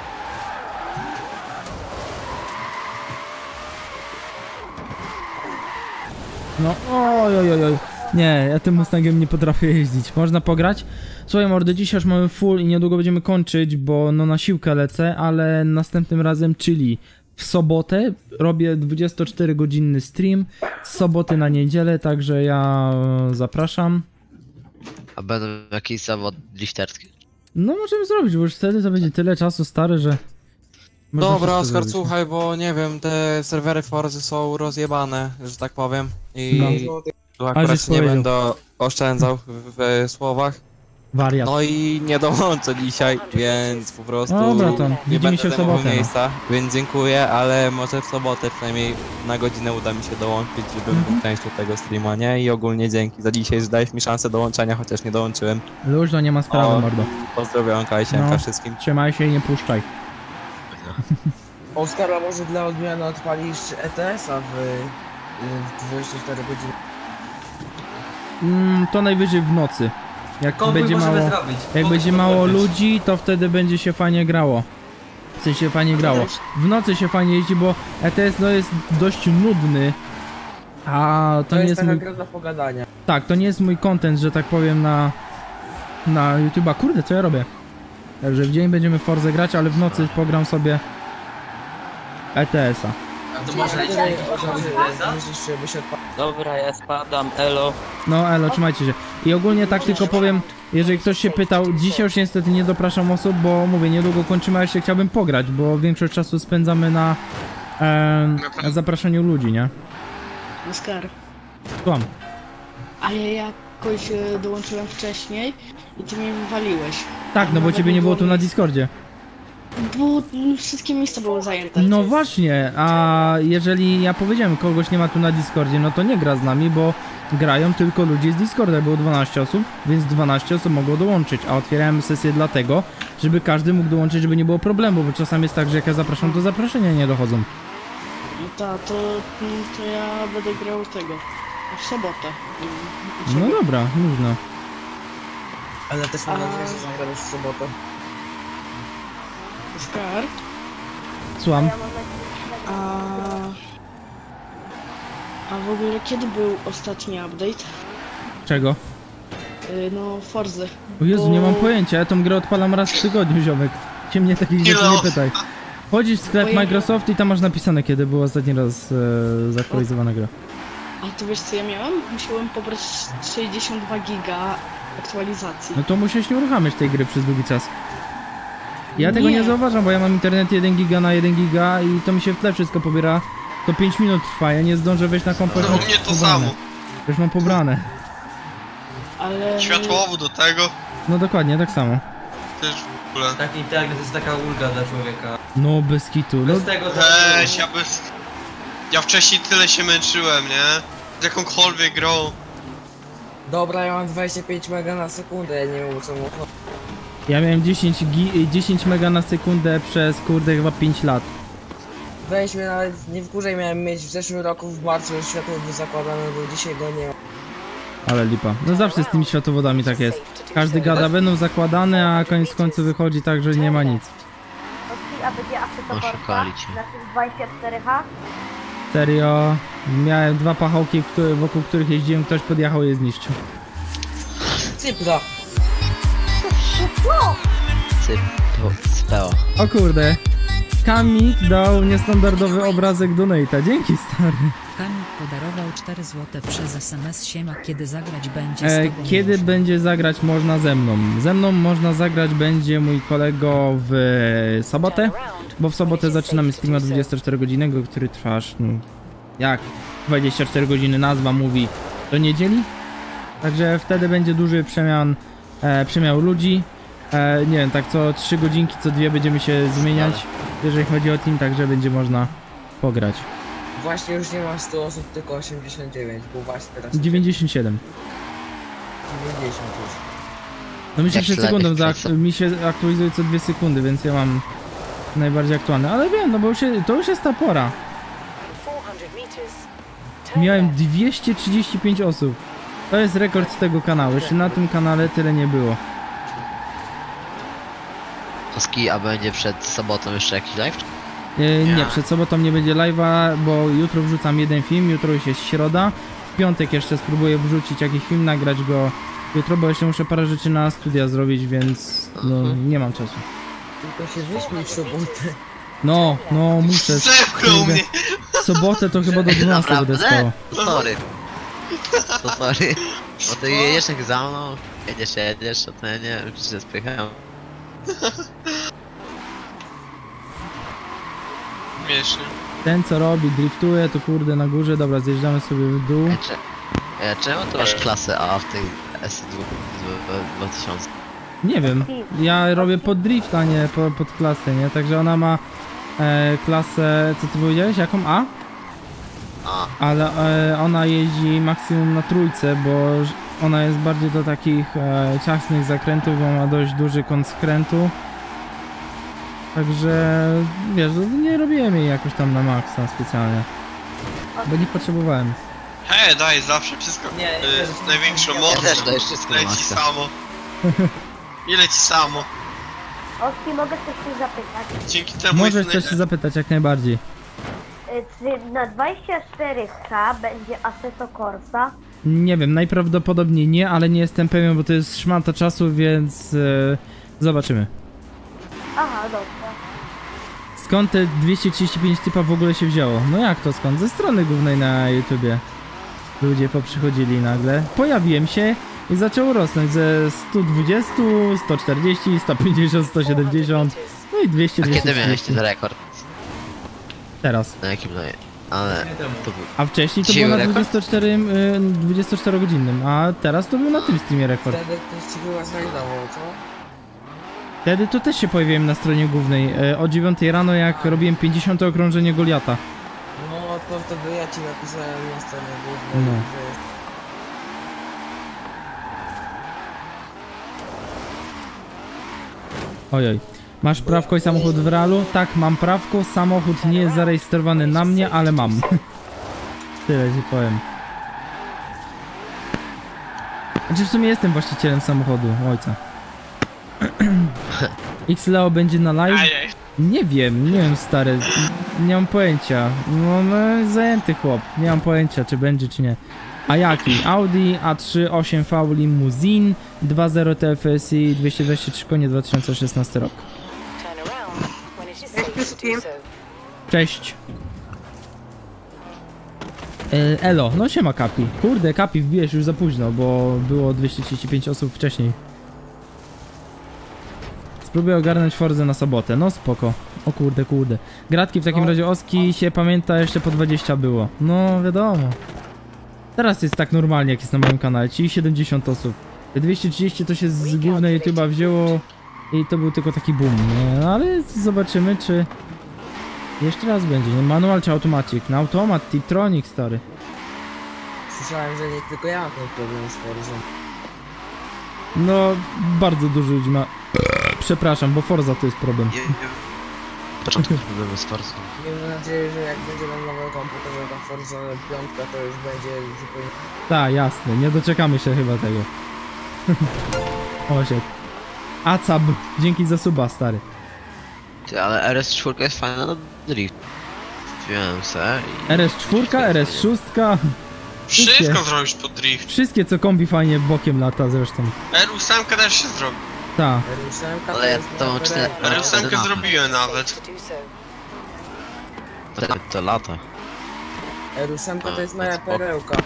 No, oj, oj, oj, oj. Nie, ja tym Mustangiem nie potrafię jeździć. Można pograć? Słuchaj mordy, dzisiaj już mamy full i niedługo będziemy kończyć, bo no na siłkę lecę, ale następnym razem, czyli w sobotę robię dwudziestoczterogodzinny stream, z soboty na niedzielę, także ja zapraszam. A będą jakieś zawody drifterskie? No możemy zrobić, bo już wtedy to będzie tyle czasu stary, że... można Dobra, wszystko Oskar, zrobić. słuchaj, bo nie wiem, te serwery Forzy są rozjebane, że tak powiem. I No. tu Ale akurat żeś nie powiedział. będę oszczędzał w, w słowach. Wariat. No i nie dołączę dzisiaj, więc po prostu Dobra, to nie widzimy będę się w zajmował sobotę, no. miejsca, więc dziękuję, ale może w sobotę przynajmniej na godzinę uda mi się dołączyć, żeby Mhm. był częścią tego streama, nie? I ogólnie dzięki za dzisiaj, że dałeś mi szansę dołączenia, chociaż nie dołączyłem. Luźno, nie ma sprawy, O, mordo. Pozdrowionka i siemka No. wszystkim. Trzymaj się i nie puszczaj. Oskar, a może dla odmiany odpalisz E T S-a w, w dwadzieścia cztery godziny? Mm, to najwyżej w nocy. Jak Konwój będzie możemy mało, zrobić. jak Mogę będzie to mało zrobić. ludzi, to wtedy będzie się fajnie grało. W sensie fajnie grało. W nocy się fajnie jeździ, bo E T S no jest dość nudny. A to, To nie jest jest taka mój... gra do pogadania. Tak, to nie jest mój content, że tak powiem, na... Na YouTube'a. Kurde, co ja robię? Także w dzień będziemy Forza grać, ale w nocy pogram sobie E T S-a. A to może lecieć Myślisz, żeby się odpalić? Dobra, ja spadam, elo. No elo, trzymajcie się. I ogólnie tak tylko powiem, jeżeli ktoś się pytał, dzisiaj już niestety nie dopraszam osób, bo mówię, niedługo kończymy, a jeszcze chciałbym pograć, bo większość czasu spędzamy na em, zapraszaniu ludzi, nie? Oskar, Słucham. a ja jakoś e, dołączyłem wcześniej i ty mnie wywaliłeś. Tak, no bo Nawet ciebie nie było tu na Discordzie. Bo mm, wszystkie miejsca były zajęte. No właśnie, a jeżeli ja powiedziałem, kogoś nie ma tu na Discordzie, no to nie gra z nami, bo grają tylko ludzie z Discorda, było dwanaście osób, więc dwanaście osób mogło dołączyć, a otwierałem sesję dlatego, żeby każdy mógł dołączyć, żeby nie było problemu, bo czasami jest tak, że jak ja zapraszam, to zaproszenia nie dochodzą. No ta, to, mm, to ja będę grał tego. W sobotę. No dobra, można. Ale też mam nadzieję, że zagramy w sobotę. Oskar? Słucham. A... A w ogóle kiedy był ostatni update? Czego? Yy, no, Forzy. O Jezu, Bo- nie mam pojęcia, ja tą grę odpalam raz w tygodniu, ziomek. Cię mnie takich rzeczy nie pytaj. Wchodzisz w sklep Bo ja- Microsoft i tam masz napisane, kiedy było ostatni raz e, zaktualizowana gra. A to wiesz co ja miałem? Musiałem pobrać sześćdziesiąt dwa giga aktualizacji. No to musisz nie uruchamiać tej gry przez długi czas. Ja tego nie Nie. zauważam, bo ja mam internet jeden giga na jeden giga i to mi się w tle wszystko pobiera. To pięć minut trwa, ja nie zdążę wejść na komputer. No u mnie to samo. Już mam pobrane. Ale... Światłowód do tego. No dokładnie, tak samo. Też w ogóle. Taki internet to jest taka ulga dla człowieka. No bez kitu. No, Bez tego to... Weź, ja bez... Ja wcześniej tyle się męczyłem, nie? Z jakąkolwiek grą. Dobra, ja mam dwadzieścia pięć mega na sekundę, ja nie wiem o co mu chodzi. ja miałem dziesięć, gi dziesięć mega na sekundę przez kurde chyba pięć lat. Weź mnie nawet, nie wkurzaj, miałem mieć w zeszłym roku w marcu światłowód zakładany, bo dzisiaj go nie ma. Ale lipa. No zawsze z tymi światłowodami tak jest. Każdy gada, będą zakładane, a koniec końców wychodzi tak, że nie ma nic. A będzie Assetto Oszukali cię. na tym dwadzieścia cztery H? Serio, miałem dwa pachołki, które, wokół których jeździłem, ktoś podjechał i je zniszczył. Cypra! No! Cypo, speo. O kurde. Kamik dał niestandardowy obrazek donate'a. Dzięki, stary. Kamik podarował cztery złote przez S M S. Siema, kiedy zagrać będzie z E, tobą kiedy można? będzie zagrać można ze mną? Ze mną można zagrać będzie mój kolego w sobotę, bo w sobotę zaczynamy streama dwudziestoczterogodzinnego, który trwa aż, no, jak dwadzieścia cztery godziny nazwa mówi, do niedzieli. Także wtedy będzie duży przemian, e, przemiał ludzi. E, nie wiem, tak co trzy godzinki, co dwie będziemy się zmieniać, jeżeli chodzi o team, także będzie można pograć. Właśnie już nie ma stu osób, tylko osiemdziesiąt dziewięć, bo właśnie teraz... dziewięćdziesiąt siedem. dziewięćdziesiąt już. No mi się Jak przed śledzisz sekundą przez zaak- mi się aktualizuje co dwie sekundy, więc ja mam najbardziej aktualne. Ale wiem, no bo już je, to już jest ta pora. Miałem dwieście trzydzieści pięć osób. To jest rekord tego kanału. Jeszcze na tym kanale tyle nie było. Oski, a będzie przed sobotą jeszcze jakiś live? E, nie, przed sobotą nie będzie live'a, bo jutro wrzucam jeden film, jutro już jest środa. W piątek jeszcze spróbuję wrzucić jakiś film, nagrać go jutro, bo jeszcze muszę parę rzeczy na studia zrobić, więc no nie mam czasu. Tylko się wyśmiej w sobotę. No, no muszę. Zepchnął Kurde. mnie. W sobotę to chyba do dwunastej będę spał. To sorry. To sorry. Bo ty jedziesz jak za mną, jedziesz, jedziesz, a to ja nie wiem, czy się spycham. Śmiesznie. Ten co robi, driftuje, to kurde na górze, dobra, zjeżdżamy sobie w dół. E, czemu ty masz klasę A w tej S dwa tysiące? Nie wiem, ja robię pod drift, a nie po, pod klasę, nie? Także ona ma e, klasę, co ty powiedziałeś, jaką A? A. Ale e, ona jeździ maksimum na trójce, bo ż- ona jest bardziej do takich e, ciasnych zakrętów, bo ma dość duży kąt skrętu. Także wiesz, no, nie robiłem jej jakoś tam na maksa specjalnie. Bo nie potrzebowałem. Hej, daj zawsze wszystko. Nie, y, nie, największą nie, moc. Ja też dajesz wszystko na Leci maksa. samo. I leci samo. Oski, mogę coś się zapytać? Dzięki temu Możesz jest coś się zapytać, jak najbardziej. Y, Czy na dwadzieścia cztery H będzie Assetto Corsa? Nie wiem, najprawdopodobniej nie, ale nie jestem pewien, bo to jest szmata czasu, więc e, zobaczymy. Aha, dobrze. Skąd te dwieście trzydzieści pięć typa w ogóle się wzięło? No jak to skąd? Ze strony głównej na YouTubie. Ludzie poprzychodzili nagle. Pojawiłem się i zaczęło rosnąć ze sto dwadzieścia, sto czterdzieści, sto pięćdziesiąt, sto siedemdziesiąt, no i dwieście, A dwieście kiedy trzydzieści. mieliście za rekord? Teraz. Na jakim live? Ale to był... A wcześniej to Dzisiaj było na rekord? dwudziestoczterogodzinnym, a teraz to był na tym streamie rekord. Wtedy ktoś ci chyba znajdował, co? Wtedy to też się pojawiłem na stronie głównej. E, o dziewiątej rano, jak robiłem pięćdziesiąte okrążenie Goliata. No to wtedy ja ci napisałem na stronie głównej, No. że jest... Ojoj. Masz prawko i samochód w realu? Tak, mam prawko. Samochód nie jest zarejestrowany na mnie, ale mam. Tyle ci powiem. Znaczy w sumie jestem właścicielem samochodu ojca. X-Leo będzie na live? Nie wiem, nie wiem stary. Nie mam pojęcia. No, no zajęty chłop. Nie mam pojęcia czy będzie czy nie. A jaki? Audi A trzy osiem V Limousine dwa zero T F S I dwieście dwadzieścia trzy konie dwa tysiące szesnasty rok. Cześć. E, elo, no siema Kapi. Kurde, Kapi wbijesz już za późno, bo było dwieście trzydzieści pięć osób wcześniej. Spróbuję ogarnąć Forzę na sobotę, no spoko. O kurde, kurde. Gratki w takim razie Oski się pamięta, jeszcze po dwadzieścia było. No wiadomo. Teraz jest tak normalnie jak jest na moim kanale, czyli siedemdziesiąt osób. Te dwieście trzydzieści to się z głównej YouTube'a wzięło i to był tylko taki boom, nie? No ale zobaczymy czy... Jeszcze raz będzie, nie? Manual czy automatic? Na automat, Tiptronic stary. Słyszałem, że nie tylko ja mam ten problem z Forzą. No, bardzo dużo ludzi ma... Przepraszam, bo Forza to jest problem. Początku problemy z Forzą. Miejmy nadzieję, że jak będzie nam nowy komputer, ta Forza piątka to już będzie zupełnie... Tak, jasne, nie doczekamy się chyba tego. O się. Acab, dzięki za suba, stary. Ty, ale R S cztery jest fajna na drift. Wziąłem se i... R S cztery, R S sześć. Wszystko zrobisz pod drift. Wszystkie co kombi fajnie bokiem lata zresztą. R osiem też się zrobi. Tak. Ale ja to mam cztery... R osiem zrobiłem nawet. To, to lata. R osiem to jest moja perełka.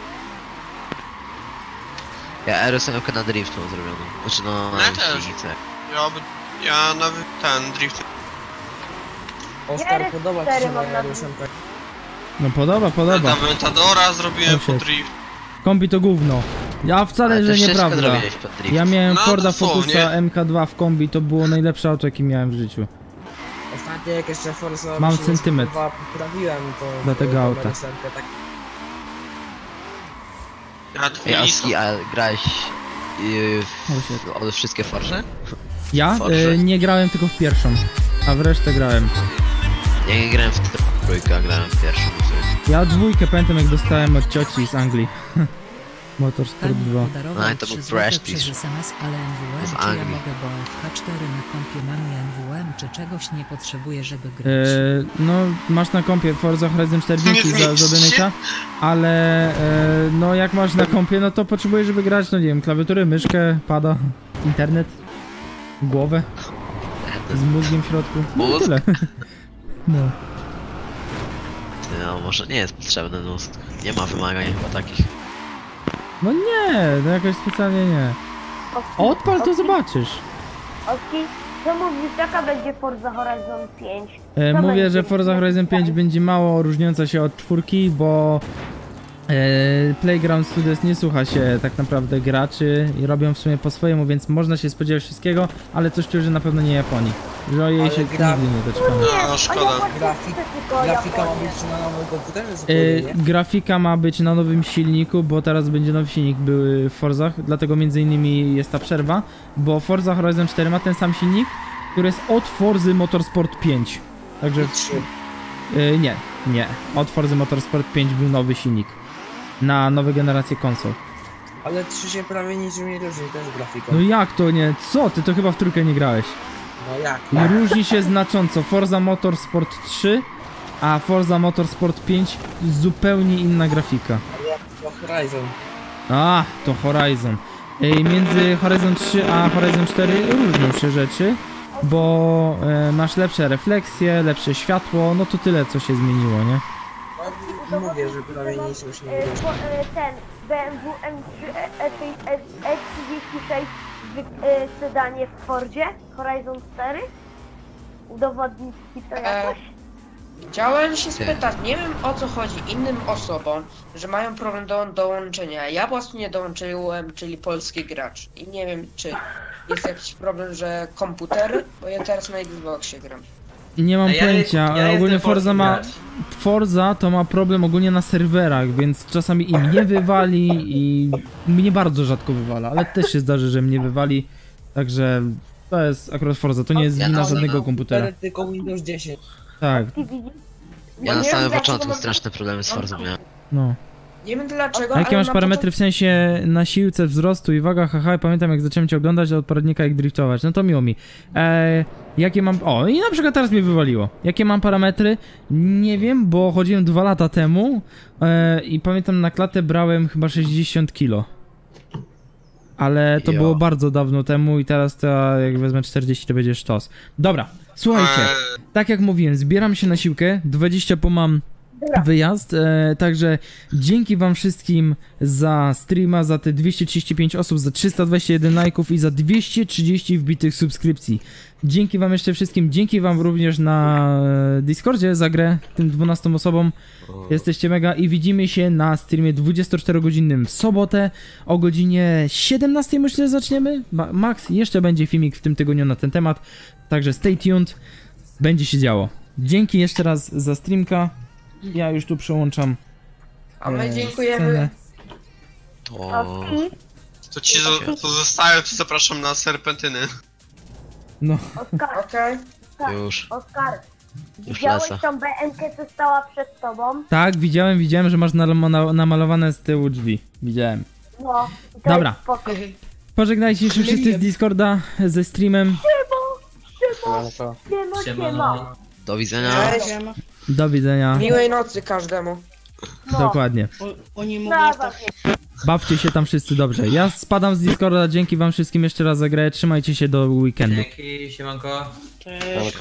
Ja R osiem na drift mam zrobioną. Znaczy no na Ja też. silnicy. Ja, by- ja nawet ten drift. Oskar, podoba ci się moja R osiem? No podoba, podoba. Aventadora zrobiłem O, pod shit. drift. Kombi to gówno. Ja wcale, Ale to że ścieżkę nieprawda. zrobiłeś pod drift. Ja miałem No, Forda dosłownie. Focusa M K dwa w kombi, to było najlepsze auto jakie miałem w życiu. Ostatnio jak jeszcze Forza Mam mi się sentyment. nie poprawiłem to... Dla tego tą auta. R osiem, tak... Ja twój Ej, list. Oski, a grałeś... Yy, O, shit. w, w wszystkie Forze? Ja Forze. y, nie grałem tylko w pierwszą, a w resztę grałem. Ja nie grałem w trójkę, a grałem w pierwszą. Ja dwójkę pamiętam jak dostałem od cioci z Anglii. Motorsport dwa. Podarował No i to był trzy złote Prestige. przez S M S, ale N W M, Z czy ja Anglii. mogę, bo F H cztery na kompie mam i N W M, czy czegoś nie potrzebuję, żeby grać? E, no, masz na kompie Forza Horizon cztery dzięki za, za donata, ale e, no jak masz na kompie, no to potrzebujesz, żeby grać, no nie wiem, klawiaturę, myszkę, pada, internet, głowę z mózgiem w środku, no i Mózg? tyle. No. No może nie jest potrzebny mózg. Nie ma wymagań chyba takich. No nie, no jakoś specjalnie nie. Odpal to zobaczysz. Oski, co mówisz, jaka będzie Forza Horizon pięć? E, Co mówię, będzie? że Forza Horizon pięć będzie mało różniąca się od czwórki, bo e, Playground Studios nie słucha się tak naprawdę graczy i robią w sumie po swojemu, więc można się spodziewać wszystkiego, ale coś czuję, że na pewno nie Japonii. Że o jej Ale się gra- nigdy nie doczekamy. No szkoda. Grafik, grafika ma być na nowym komputerze E, zupełnie, nie? grafika ma być na nowym silniku, bo teraz będzie nowy silnik był w Forzach, dlatego między innymi jest ta przerwa, bo Forza Horizon cztery ma ten sam silnik, który jest od Forzy Motorsport pięć. Także... E, nie, nie. Od Forzy Motorsport pięć był nowy silnik. Na nowe generacje konsol. Ale trzy się prawie niczym nie różni, też grafiką. No jak to nie? Co? Ty to chyba w trójkę nie grałeś. No jak? I różni się znacząco. Forza Motorsport trzy, a Forza Motorsport pięć zupełnie inna grafika. Ale jak to Horizon. A, to Horizon. Ej, między Horizon trzy a Horizon cztery różnią się rzeczy, bo e, masz lepsze refleksje, lepsze światło, no to tyle co się zmieniło, nie? No, mówię, że prawie nic już nie E, różni. po- e, ten B M W M trzy E trzydzieści sześć w e, sedanie w Fordzie Horizon cztery? Udowodnić ci to jakoś? Chciałem się spytać, nie wiem o co chodzi innym osobom, że mają problem do dołączenia. Ja właśnie dołączyłem, czyli polski gracz i nie wiem czy jest jakiś problem, że komputery, bo ja teraz na Xboxie gram. Nie mam A ja pojęcia, jest- ja ale ogólnie jestem Forza ma... polski Forza to ma problem ogólnie na serwerach, więc czasami im nie wywali i mnie bardzo rzadko wywala, ale też się zdarzy, że mnie wywali, także to jest akurat Forza, to nie jest wina żadnego komputera. Tylko Windows dziesięć. Tak, Ja na nie samym wiem, początku dlaczego- straszne problemy z Forzą miałem. no. Nie wiem dlaczego, A jakie ale masz na parametry w sensie na siłce wzrostu i waga? Haha, pamiętam jak zacząłem cię oglądać od poradnika jak driftować, no to miło mi. Eee, jakie mam... O, i na przykład teraz mnie wywaliło. Jakie mam parametry? Nie wiem, bo chodziłem dwa lata temu eee, i pamiętam na klatę brałem chyba sześćdziesiąt kilo. Ale to Jo. było bardzo dawno temu i teraz to jak wezmę czterdzieści to będzie sztos. Dobra, słuchajcie, tak jak mówiłem, zbieram się na siłkę, dwadzieścia po mam wyjazd, e, także dzięki wam wszystkim za streama, za te dwieście trzydzieści pięć osób, za trzysta dwadzieścia jeden lajków i za dwieście trzydzieści wbitych subskrypcji. Dzięki wam jeszcze wszystkim, dzięki wam również na Discordzie za grę tym dwunastu osobom. Jesteście mega i widzimy się na streamie dwudziestoczterogodzinnym w sobotę o godzinie siedemnastej myślę zaczniemy. Ma Max, jeszcze będzie filmik w tym tygodniu na ten temat, także stay tuned, będzie się działo. Dzięki jeszcze raz za streamka. Ja już tu przełączam. A my e, dziękujemy. scenę. To... To ci zo- to zostają, to zapraszam na serpentyny. No. Oskar, Okej. Już. Oskar, Już widziałeś lecę. tą B M K, co stała przed tobą? Tak, widziałem, widziałem, że masz na, na, namalowane z tyłu drzwi. Widziałem. No, i to Dobra. jest spoko. Pożegnajcie się wszyscy z Discorda ze streamem. Siema, siema, siema. Do widzenia. Cześć. Do widzenia. Miłej nocy każdemu. No. Dokładnie. O, oni mogą Dawaj. Bawcie się tam wszyscy dobrze. Ja spadam z Discorda, dzięki wam wszystkim jeszcze raz za grę. Trzymajcie się do weekendu. Dzięki, siemanko. Cześć.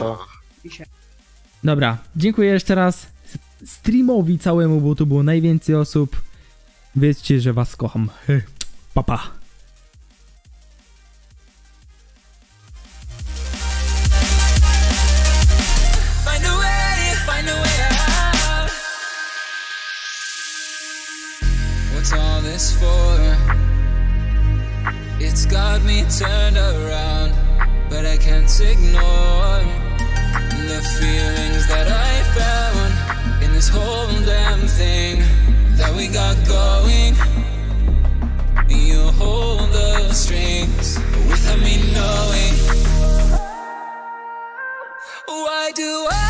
Dobra, dziękuję jeszcze raz streamowi całemu, bo tu było najwięcej osób. Wiedzcie, że was kocham. Pa, pa. Find a way, find a way out. What's all this for? It's got me turned around, but I can't ignore the feelings that I found in this whole damn thing that we got going. You hold the strings without me knowing. Why do I